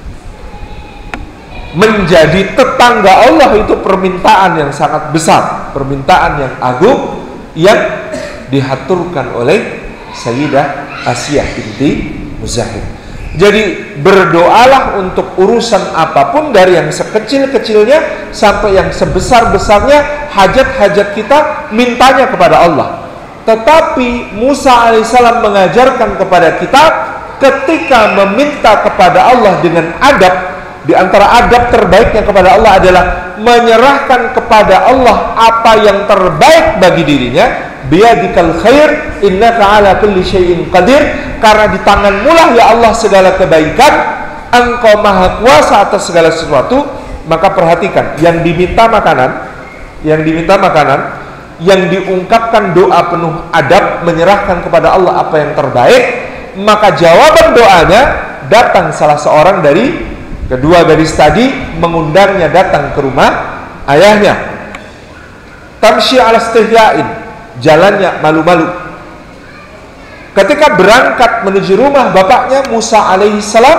Menjadi tetangga Allah itu permintaan yang sangat besar, permintaan yang agung, yang dihaturkan oleh Sayyidah Asiyah binti Muzahim. Jadi berdoalah untuk urusan apapun, dari yang sekecil-kecilnya sampai yang sebesar-besarnya, hajat-hajat kita mintanya kepada Allah. Tetapi Musa alaihissalam mengajarkan kepada kita, ketika meminta kepada Allah dengan adab, di antara adab terbaiknya kepada Allah adalah menyerahkan kepada Allah apa yang terbaik bagi dirinya. Biyadikal khair innaka ala kulli syai'in qadir, karena di tanganmu lah ya Allah segala kebaikan, engkau maha kuasa atas segala sesuatu. Maka perhatikan, yang diminta makanan, yang diminta makanan, yang diungkapkan doa penuh adab, menyerahkan kepada Allah apa yang terbaik, maka jawaban doanya datang salah seorang dari kedua gadis tadi, mengundangnya datang ke rumah ayahnya. Tamshi ala istihya'in, jalannya malu-malu. Ketika berangkat menuju rumah bapaknya, Musa alaihissalam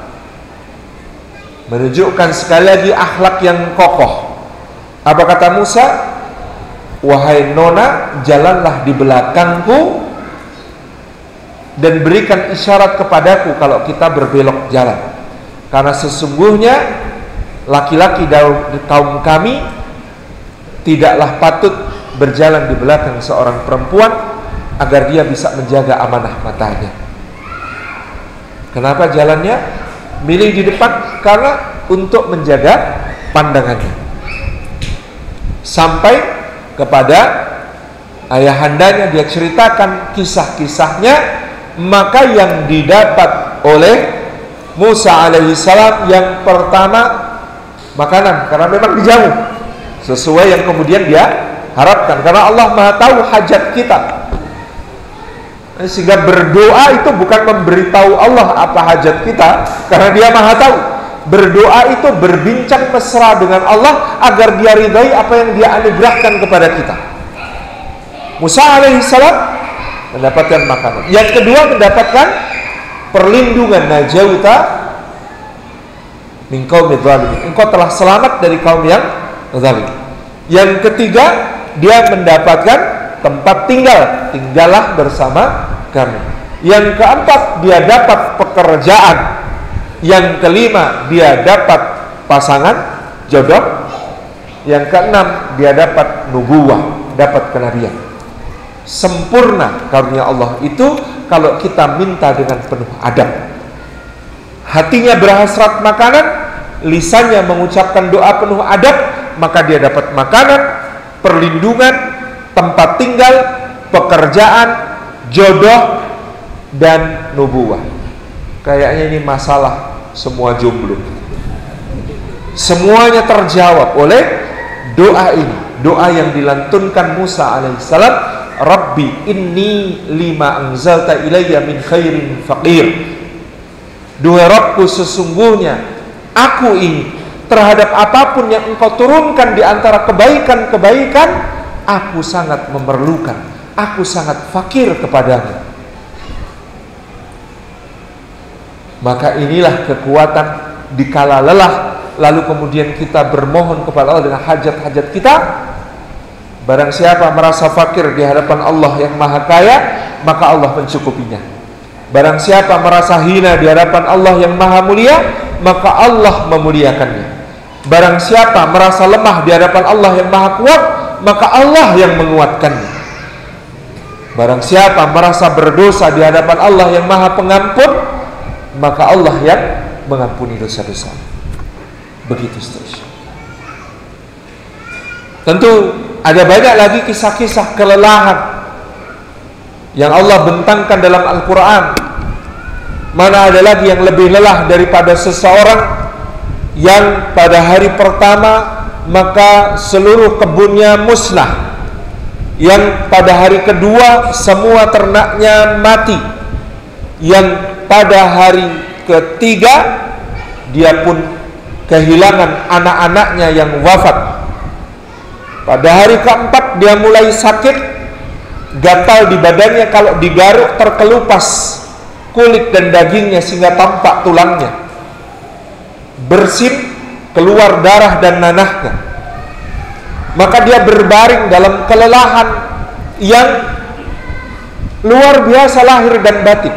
menunjukkan sekali lagi akhlak yang kokoh. Apa kata Musa? Wahai nona, jalanlah di belakangku dan berikan isyarat kepadaku kalau kita berbelok jalan. Karena sesungguhnya laki-laki dari kaum kami tidaklah patut berjalan di belakang seorang perempuan agar dia bisa menjaga amanah matanya. Kenapa jalannya milih di depan? Karena untuk menjaga pandangannya. Sampai kepada ayahandanya, dia ceritakan kisah-kisahnya. Maka yang didapat oleh Musa alaihissalam yang pertama makanan, karena memang dijauh sesuai yang kemudian dia harapkan, karena Allah maha tahu hajat kita. Sehingga berdoa itu bukan memberitahu Allah apa hajat kita, karena dia maha tahu. Berdoa itu berbincang mesra dengan Allah agar dia ridai apa yang dia anugerahkan kepada kita. Musa alaihissalam mendapatkan makanan. Yang kedua, mendapatkan perlindungan. Najauta min qaumidz zalimin. Engkau telah selamat dari kaum yang zalim. Yang ketiga, dia mendapatkan tempat tinggal, tinggallah bersama kami. Yang keempat, dia dapat pekerjaan. Yang kelima, dia dapat pasangan jodoh. Yang keenam, dia dapat nubuwah, dapat kenabian. Sempurna karunia Allah itu kalau kita minta dengan penuh adab. Hatinya berhasrat makanan, lisannya mengucapkan doa penuh adab, maka dia dapat makanan, perlindungan, tempat tinggal, pekerjaan, jodoh, dan nubuwah. Kayaknya ini masalah semua jomblo. Semuanya terjawab oleh doa ini. Doa yang dilantunkan Musa alaihissalam, Rabbi inni lima anzalta ilayya min khairin faqir. Duhai Rabbku, sesungguhnya aku ini terhadap apapun yang engkau turunkan di antara kebaikan-kebaikan, aku sangat memerlukan, aku sangat fakir kepadamu. Maka inilah kekuatan dikala lelah, lalu kemudian kita bermohon kepada Allah dengan hajat-hajat kita. Barang siapa merasa fakir di hadapan Allah yang maha kaya, maka Allah mencukupinya. Barang siapa merasa hina di hadapan Allah yang maha mulia, maka Allah memuliakannya. Barang siapa merasa lemah di hadapan Allah yang maha kuat, maka Allah yang menguatkannya. Barang siapa merasa berdosa di hadapan Allah yang maha pengampun, maka Allah yang mengampuni dosa-dosa. Begitu seterusnya. Tentu ada banyak lagi kisah-kisah kelelahan yang Allah bentangkan dalam Al-Quran. Mana ada lagi yang lebih lelah daripada seseorang yang pada hari pertama maka seluruh kebunnya musnah, yang pada hari kedua semua ternaknya mati, yang pada hari ketiga dia pun kehilangan anak-anaknya yang wafat. Pada hari keempat dia mulai sakit, gatal di badannya, kalau digaruk terkelupas kulit dan dagingnya sehingga tampak tulangnya, bersin, keluar darah dan nanahnya. Maka dia berbaring dalam kelelahan yang luar biasa lahir dan batin.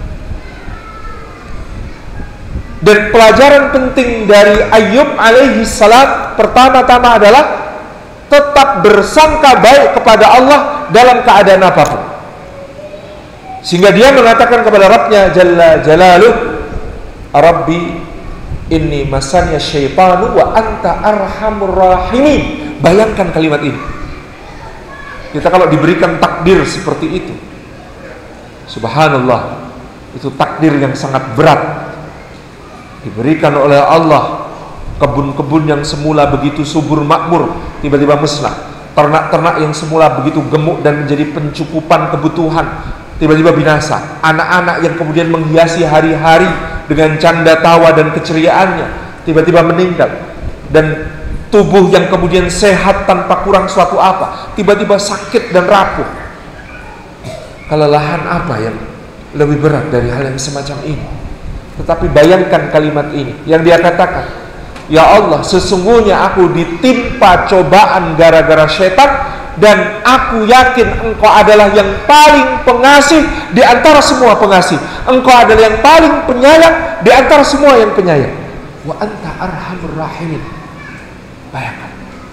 Dan pelajaran penting dari Ayub alaihi salam pertama-tama adalah tetap bersangka baik kepada Allah dalam keadaan apapun. Sehingga dia mengatakan kepada Rabbnya Jalla Jalaluh, Rabbi inni masanya syaitanu wa anta arhamur rahimin. Bayangkan kalimat ini. Kita kalau diberikan takdir seperti itu, subhanallah, itu takdir yang sangat berat. Diberikan oleh Allah kebun-kebun yang semula begitu subur makmur, tiba-tiba musnah. Ternak-ternak yang semula begitu gemuk dan menjadi pencukupan kebutuhan, tiba-tiba binasa. Anak-anak yang kemudian menghiasi hari-hari dengan canda tawa dan keceriaannya, tiba-tiba meninggal. Dan tubuh yang kemudian sehat tanpa kurang suatu apa, tiba-tiba sakit dan rapuh. Kelelahan apa yang lebih berat dari hal yang semacam ini? Tetapi bayangkan kalimat ini yang dia katakan, ya Allah, sesungguhnya aku ditimpa cobaan gara-gara syaitan, dan aku yakin Engkau adalah yang paling pengasih di antara semua pengasih. Engkau adalah yang paling penyayang di antara semua yang penyayang. Wa anta arhamur rahimin. Bayangkan.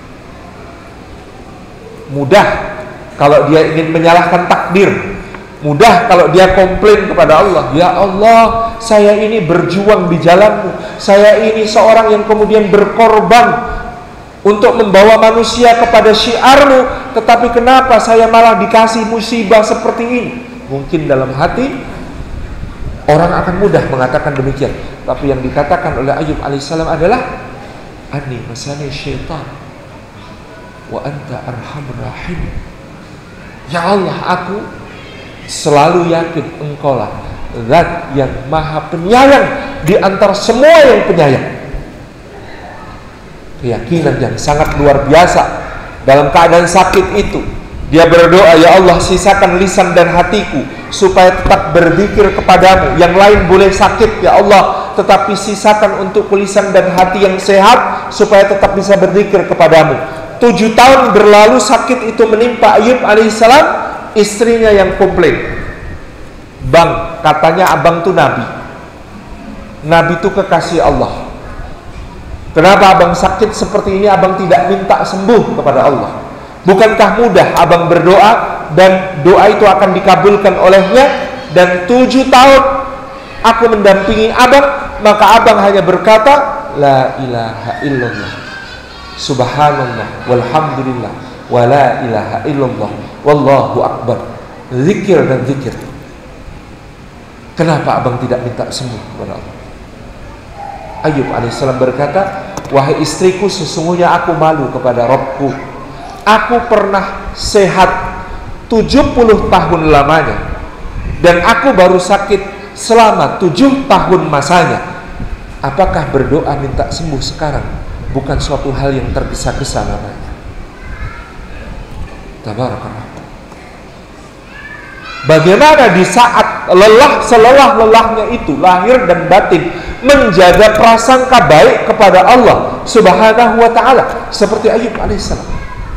Mudah kalau dia ingin menyalahkan takdir. Mudah kalau dia komplain kepada Allah, ya Allah, saya ini berjuang di jalanmu, saya ini seorang yang kemudian berkorban untuk membawa manusia kepada syiarmu, tetapi kenapa saya malah dikasih musibah seperti ini? Mungkin dalam hati orang akan mudah mengatakan demikian. Tapi yang dikatakan oleh Ayub alaihissalam adalah, Ani masani syaitan wa anta arhamur rahim. Ya Allah, aku selalu yakin Engkau lah Zat yang maha penyayang di antara semua yang penyayang. Keyakinan yang sangat luar biasa. Dalam keadaan sakit itu dia berdoa, ya Allah, sisakan lisan dan hatiku supaya tetap berzikir kepadamu. Yang lain boleh sakit, ya Allah, tetapi sisakan untuk lisan dan hati yang sehat supaya tetap bisa berzikir kepadamu. Tujuh tahun berlalu, sakit itu menimpa Ayub alaihissalam. Istrinya yang komplain, bang, katanya abang tuh nabi, nabi itu kekasih Allah. Kenapa abang sakit seperti ini, abang tidak minta sembuh kepada Allah? Bukankah mudah abang berdoa dan doa itu akan dikabulkan olehnya? Dan tujuh tahun aku mendampingi abang, maka abang hanya berkata la ilaha illallah, subhanallah, walhamdulillah, wa la ilaha illallah, wallahu akbar. Zikir dan zikir. Kenapa abang tidak minta sembuh kepada Allah? Ayub alaihissalam berkata, wahai istriku, sesungguhnya aku malu kepada Rabbku. Aku pernah sehat tujuh puluh tahun lamanya, dan aku baru sakit selama tujuh tahun masanya. Apakah berdoa minta sembuh sekarang bukan suatu hal yang tergesa-gesa namanya? Tabarakallah. Bagaimana di saat lelah, selelah-lelahnya itu, lahir dan batin, menjaga prasangka baik kepada Allah subhanahu wa ta'ala, seperti Ayub alaihissalam.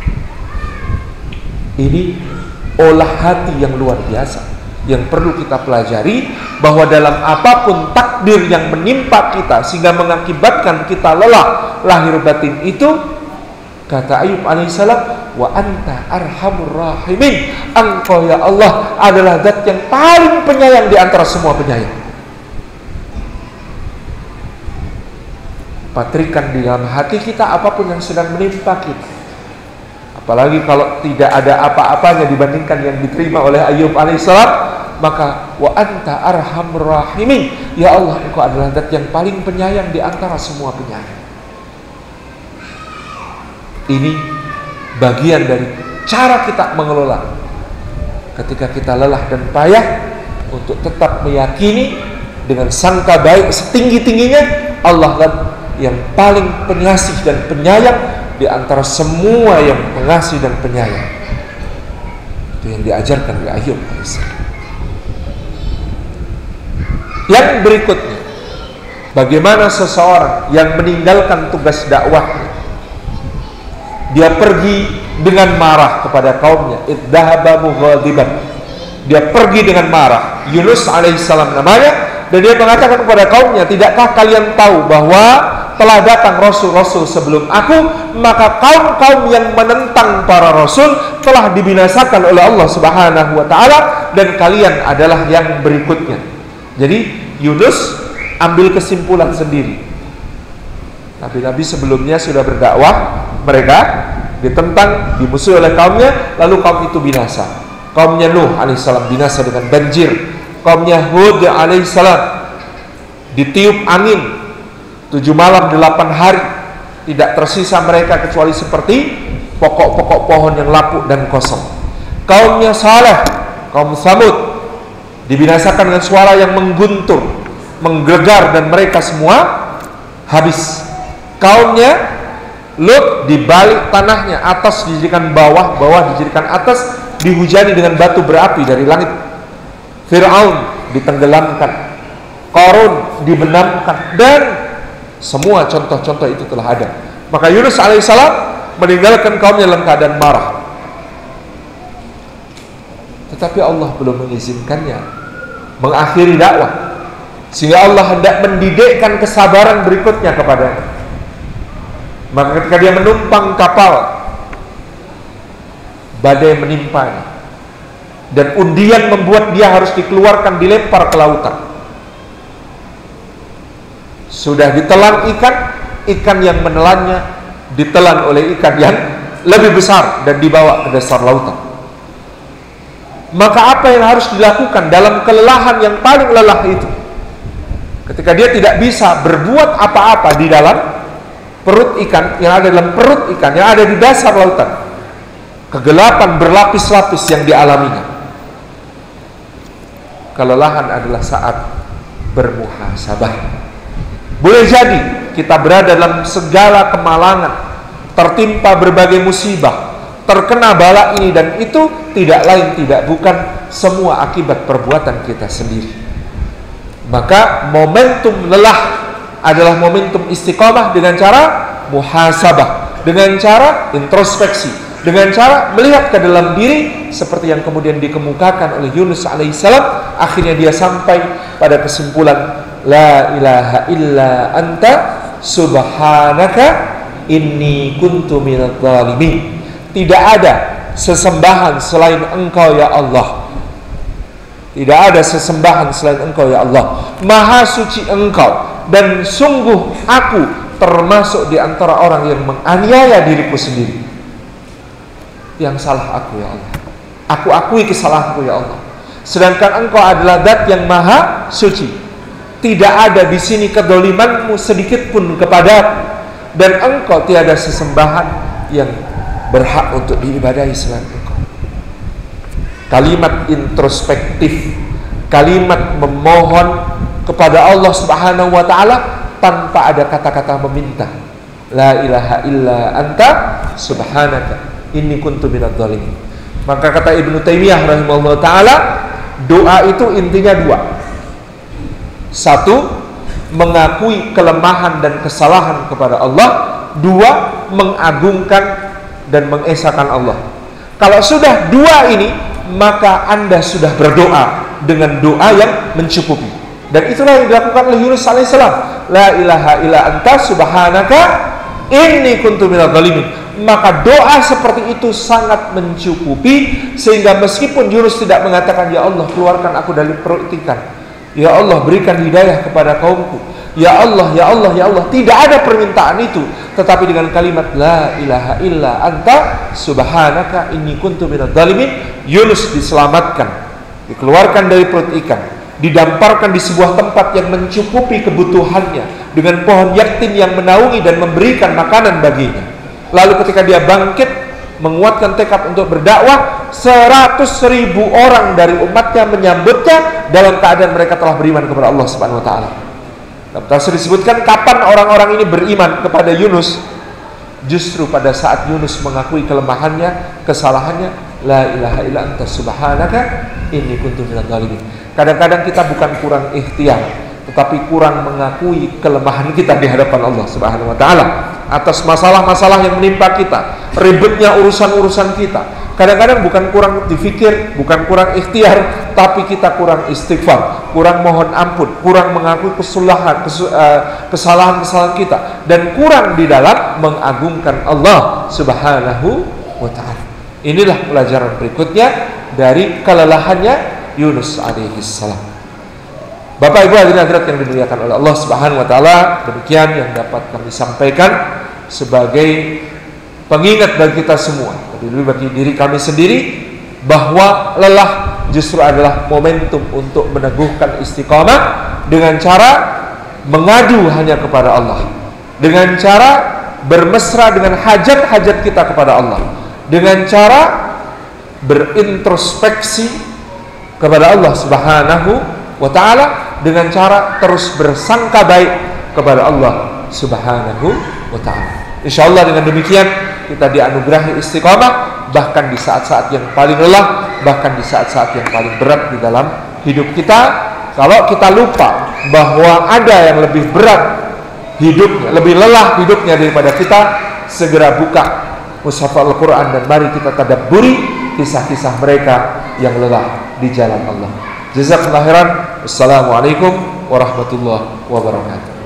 Ini olah hati yang luar biasa yang perlu kita pelajari, bahwa dalam apapun takdir yang menimpa kita sehingga mengakibatkan kita lelah lahir batin itu, kata Ayub alaihissalam, wa anta arhamur rahimin, engkau ya Allah adalah zat yang paling penyayang di antara semua penyayang. Patrikan di dalam hati kita apapun yang sedang menimpa kita, apalagi kalau tidak ada apa-apanya dibandingkan yang diterima oleh Ayub alaihissalam, maka wa anta arhamur rahimin, ya Allah engkau adalah zat yang paling penyayang di antara semua penyayang. Ini bagian dari cara kita mengelola ketika kita lelah dan payah, untuk tetap meyakini dengan sangka baik setinggi-tingginya Allah zat yang paling pengasih dan penyayang di antara semua yang pengasih dan penyayang. Itu yang diajarkan oleh Ayub alaihissalam. Yang berikutnya, bagaimana seseorang yang meninggalkan tugas dakwahnya, dia pergi dengan marah kepada kaumnya. Idzahaba mughadiban, dia pergi dengan marah. Yunus alaihissalam namanya, dan dia mengatakan kepada kaumnya, tidakkah kalian tahu bahwa telah datang rasul-rasul sebelum aku, maka kaum-kaum yang menentang para rasul telah dibinasakan oleh Allah subhanahu wa ta'ala, dan kalian adalah yang berikutnya. Jadi Yunus ambil kesimpulan sendiri. Nabi-nabi sebelumnya sudah berdakwah, mereka ditentang, dimusuhi oleh kaumnya, lalu kaum itu binasa. Kaumnya Nuh alaihissalam binasa dengan banjir. Kaumnya Hud alaihissalam ditiup angin tujuh malam delapan hari, tidak tersisa mereka kecuali seperti pokok-pokok pohon yang lapuk dan kosong. Kaumnya Saleh, kaum Tsamud, dibinasakan dengan suara yang mengguntur, menggelegar, dan mereka semua habis. Kaumnya Lut, di balik tanahnya, atas dijadikan bawah, bawah dijadikan atas, dihujani dengan batu berapi dari langit. Fir'aun ditenggelamkan, Qarun dibenamkan, dan semua contoh-contoh itu telah ada. Maka Yunus alaihissalam meninggalkan kaumnya dalam keadaan marah, tetapi Allah belum mengizinkannya mengakhiri dakwah, sehingga Allah hendak mendidikkan kesabaran berikutnya kepadanya. Maka ketika dia menumpang kapal, badai menimpanya, dan undian membuat dia harus dikeluarkan, dilempar ke lautan. Sudah ditelan ikan, ikan yang menelannya ditelan oleh ikan yang lebih besar dan dibawa ke dasar lautan. Maka apa yang harus dilakukan dalam kelelahan yang paling lelah itu, ketika dia tidak bisa berbuat apa-apa di dalam perut ikan, yang ada dalam perut ikan, yang ada di dasar lautan, kegelapan berlapis-lapis yang dialaminya, kelelahan adalah saat bermuhasabah. Boleh jadi kita berada dalam segala kemalangan, tertimpa berbagai musibah, terkena bala ini dan itu, tidak lain tidak bukan semua akibat perbuatan kita sendiri. Maka momentum lelah adalah momentum istiqamah dengan cara muhasabah, dengan cara introspeksi, dengan cara melihat ke dalam diri seperti yang kemudian dikemukakan oleh Yunus alaihissalam. Akhirnya dia sampai pada kesimpulan, la ilaha illa anta subhanaka inni kuntu minadh dhalimin. Tidak ada sesembahan selain Engkau ya Allah. Tidak ada sesembahan selain Engkau ya Allah. Maha suci Engkau, dan sungguh aku termasuk di antara orang yang menganiaya diriku sendiri. Yang salah aku ya Allah. Aku akui kesalahanku ya Allah. Sedangkan Engkau adalah Zat yang maha suci. Tidak ada di sini kedolimanmu sedikit pun kepadaku, dan Engkau tiada sesembahan yang berhak untuk diibadahi selain Engkau. Kalimat introspektif, kalimat memohon kepada Allah Subhanahu wa taala tanpa ada kata-kata meminta. La ilaha illa anta subhanaka inni kuntu minadh dhalimin. Maka kata Ibnu Taimiyah rahimahullah taala, doa itu intinya dua. Satu, mengakui kelemahan dan kesalahan kepada Allah. Dua, mengagungkan dan mengesahkan Allah. Kalau sudah dua ini, maka Anda sudah berdoa dengan doa yang mencukupi. Dan itulah yang dilakukan oleh Yunus alaihissalam. La ilaha illa anta subhanaka inni kuntu minadh dhalimin. Maka doa seperti itu sangat mencukupi, sehingga meskipun Yunus tidak mengatakan, ya Allah keluarkan aku dari perut ikan, ya Allah berikan hidayah kepada kaumku, ya Allah, ya Allah, ya Allah, tidak ada permintaan itu. Tetapi dengan kalimat la ilaha illa anta subhanaka inni kuntu minadh dhalimin, Yunus diselamatkan, dikeluarkan dari perut ikan, didamparkan di sebuah tempat yang mencukupi kebutuhannya dengan pohon yaktin yang menaungi dan memberikan makanan baginya. Lalu ketika dia bangkit menguatkan tekad untuk berdakwah, seratus ribu orang dari umatnya menyambutnya dalam keadaan mereka telah beriman kepada Allah Subhanahu wa taala. Dalam tafsir disebutkan kapan orang-orang ini beriman kepada Yunus? Justru pada saat Yunus mengakui kelemahannya, kesalahannya, la ilaha illa anta subhanaka inni kuntu minadh dhalimin. Kadang-kadang kita bukan kurang ikhtiar, tetapi kurang mengakui kelemahan kita di hadapan Allah Subhanahu wa taala atas masalah-masalah yang menimpa kita, ribetnya urusan-urusan kita. Kadang-kadang bukan kurang difikir, bukan kurang ikhtiar, tapi kita kurang istighfar, kurang mohon ampun, kurang mengakui kesalahan kesalahan-kesalahan kita, dan kurang di dalam mengagungkan Allah Subhanahu wa taala. Inilah pelajaran berikutnya dari kelelahannya Yunus alaihissalam. Bapak Ibu hadirin hadirat yang dimuliakan oleh Allah Subhanahu wa taala, demikian yang dapat kami sampaikan sebagai pengingat bagi kita semua, lebih bagi diri kami sendiri, bahwa lelah justru adalah momentum untuk meneguhkan istiqamah dengan cara mengadu hanya kepada Allah, dengan cara bermesra dengan hajat-hajat kita kepada Allah, dengan cara berintrospeksi kepada Allah Subhanahu wa taala, dengan cara terus bersangka baik kepada Allah Subhanahu wa taala. Insyaallah dengan demikian kita dianugerahi istiqamah bahkan di saat-saat yang paling lelah, bahkan di saat-saat yang paling berat di dalam hidup kita. Kalau kita lupa bahwa ada yang lebih berat hidupnya, lebih lelah hidupnya daripada kita, segera buka mushaf Al-Quran dan mari kita tadabburi kisah-kisah mereka yang lelah di jalan Allah. Jazakumullah khairan. Wassalamualaikum warahmatullahi wabarakatuh.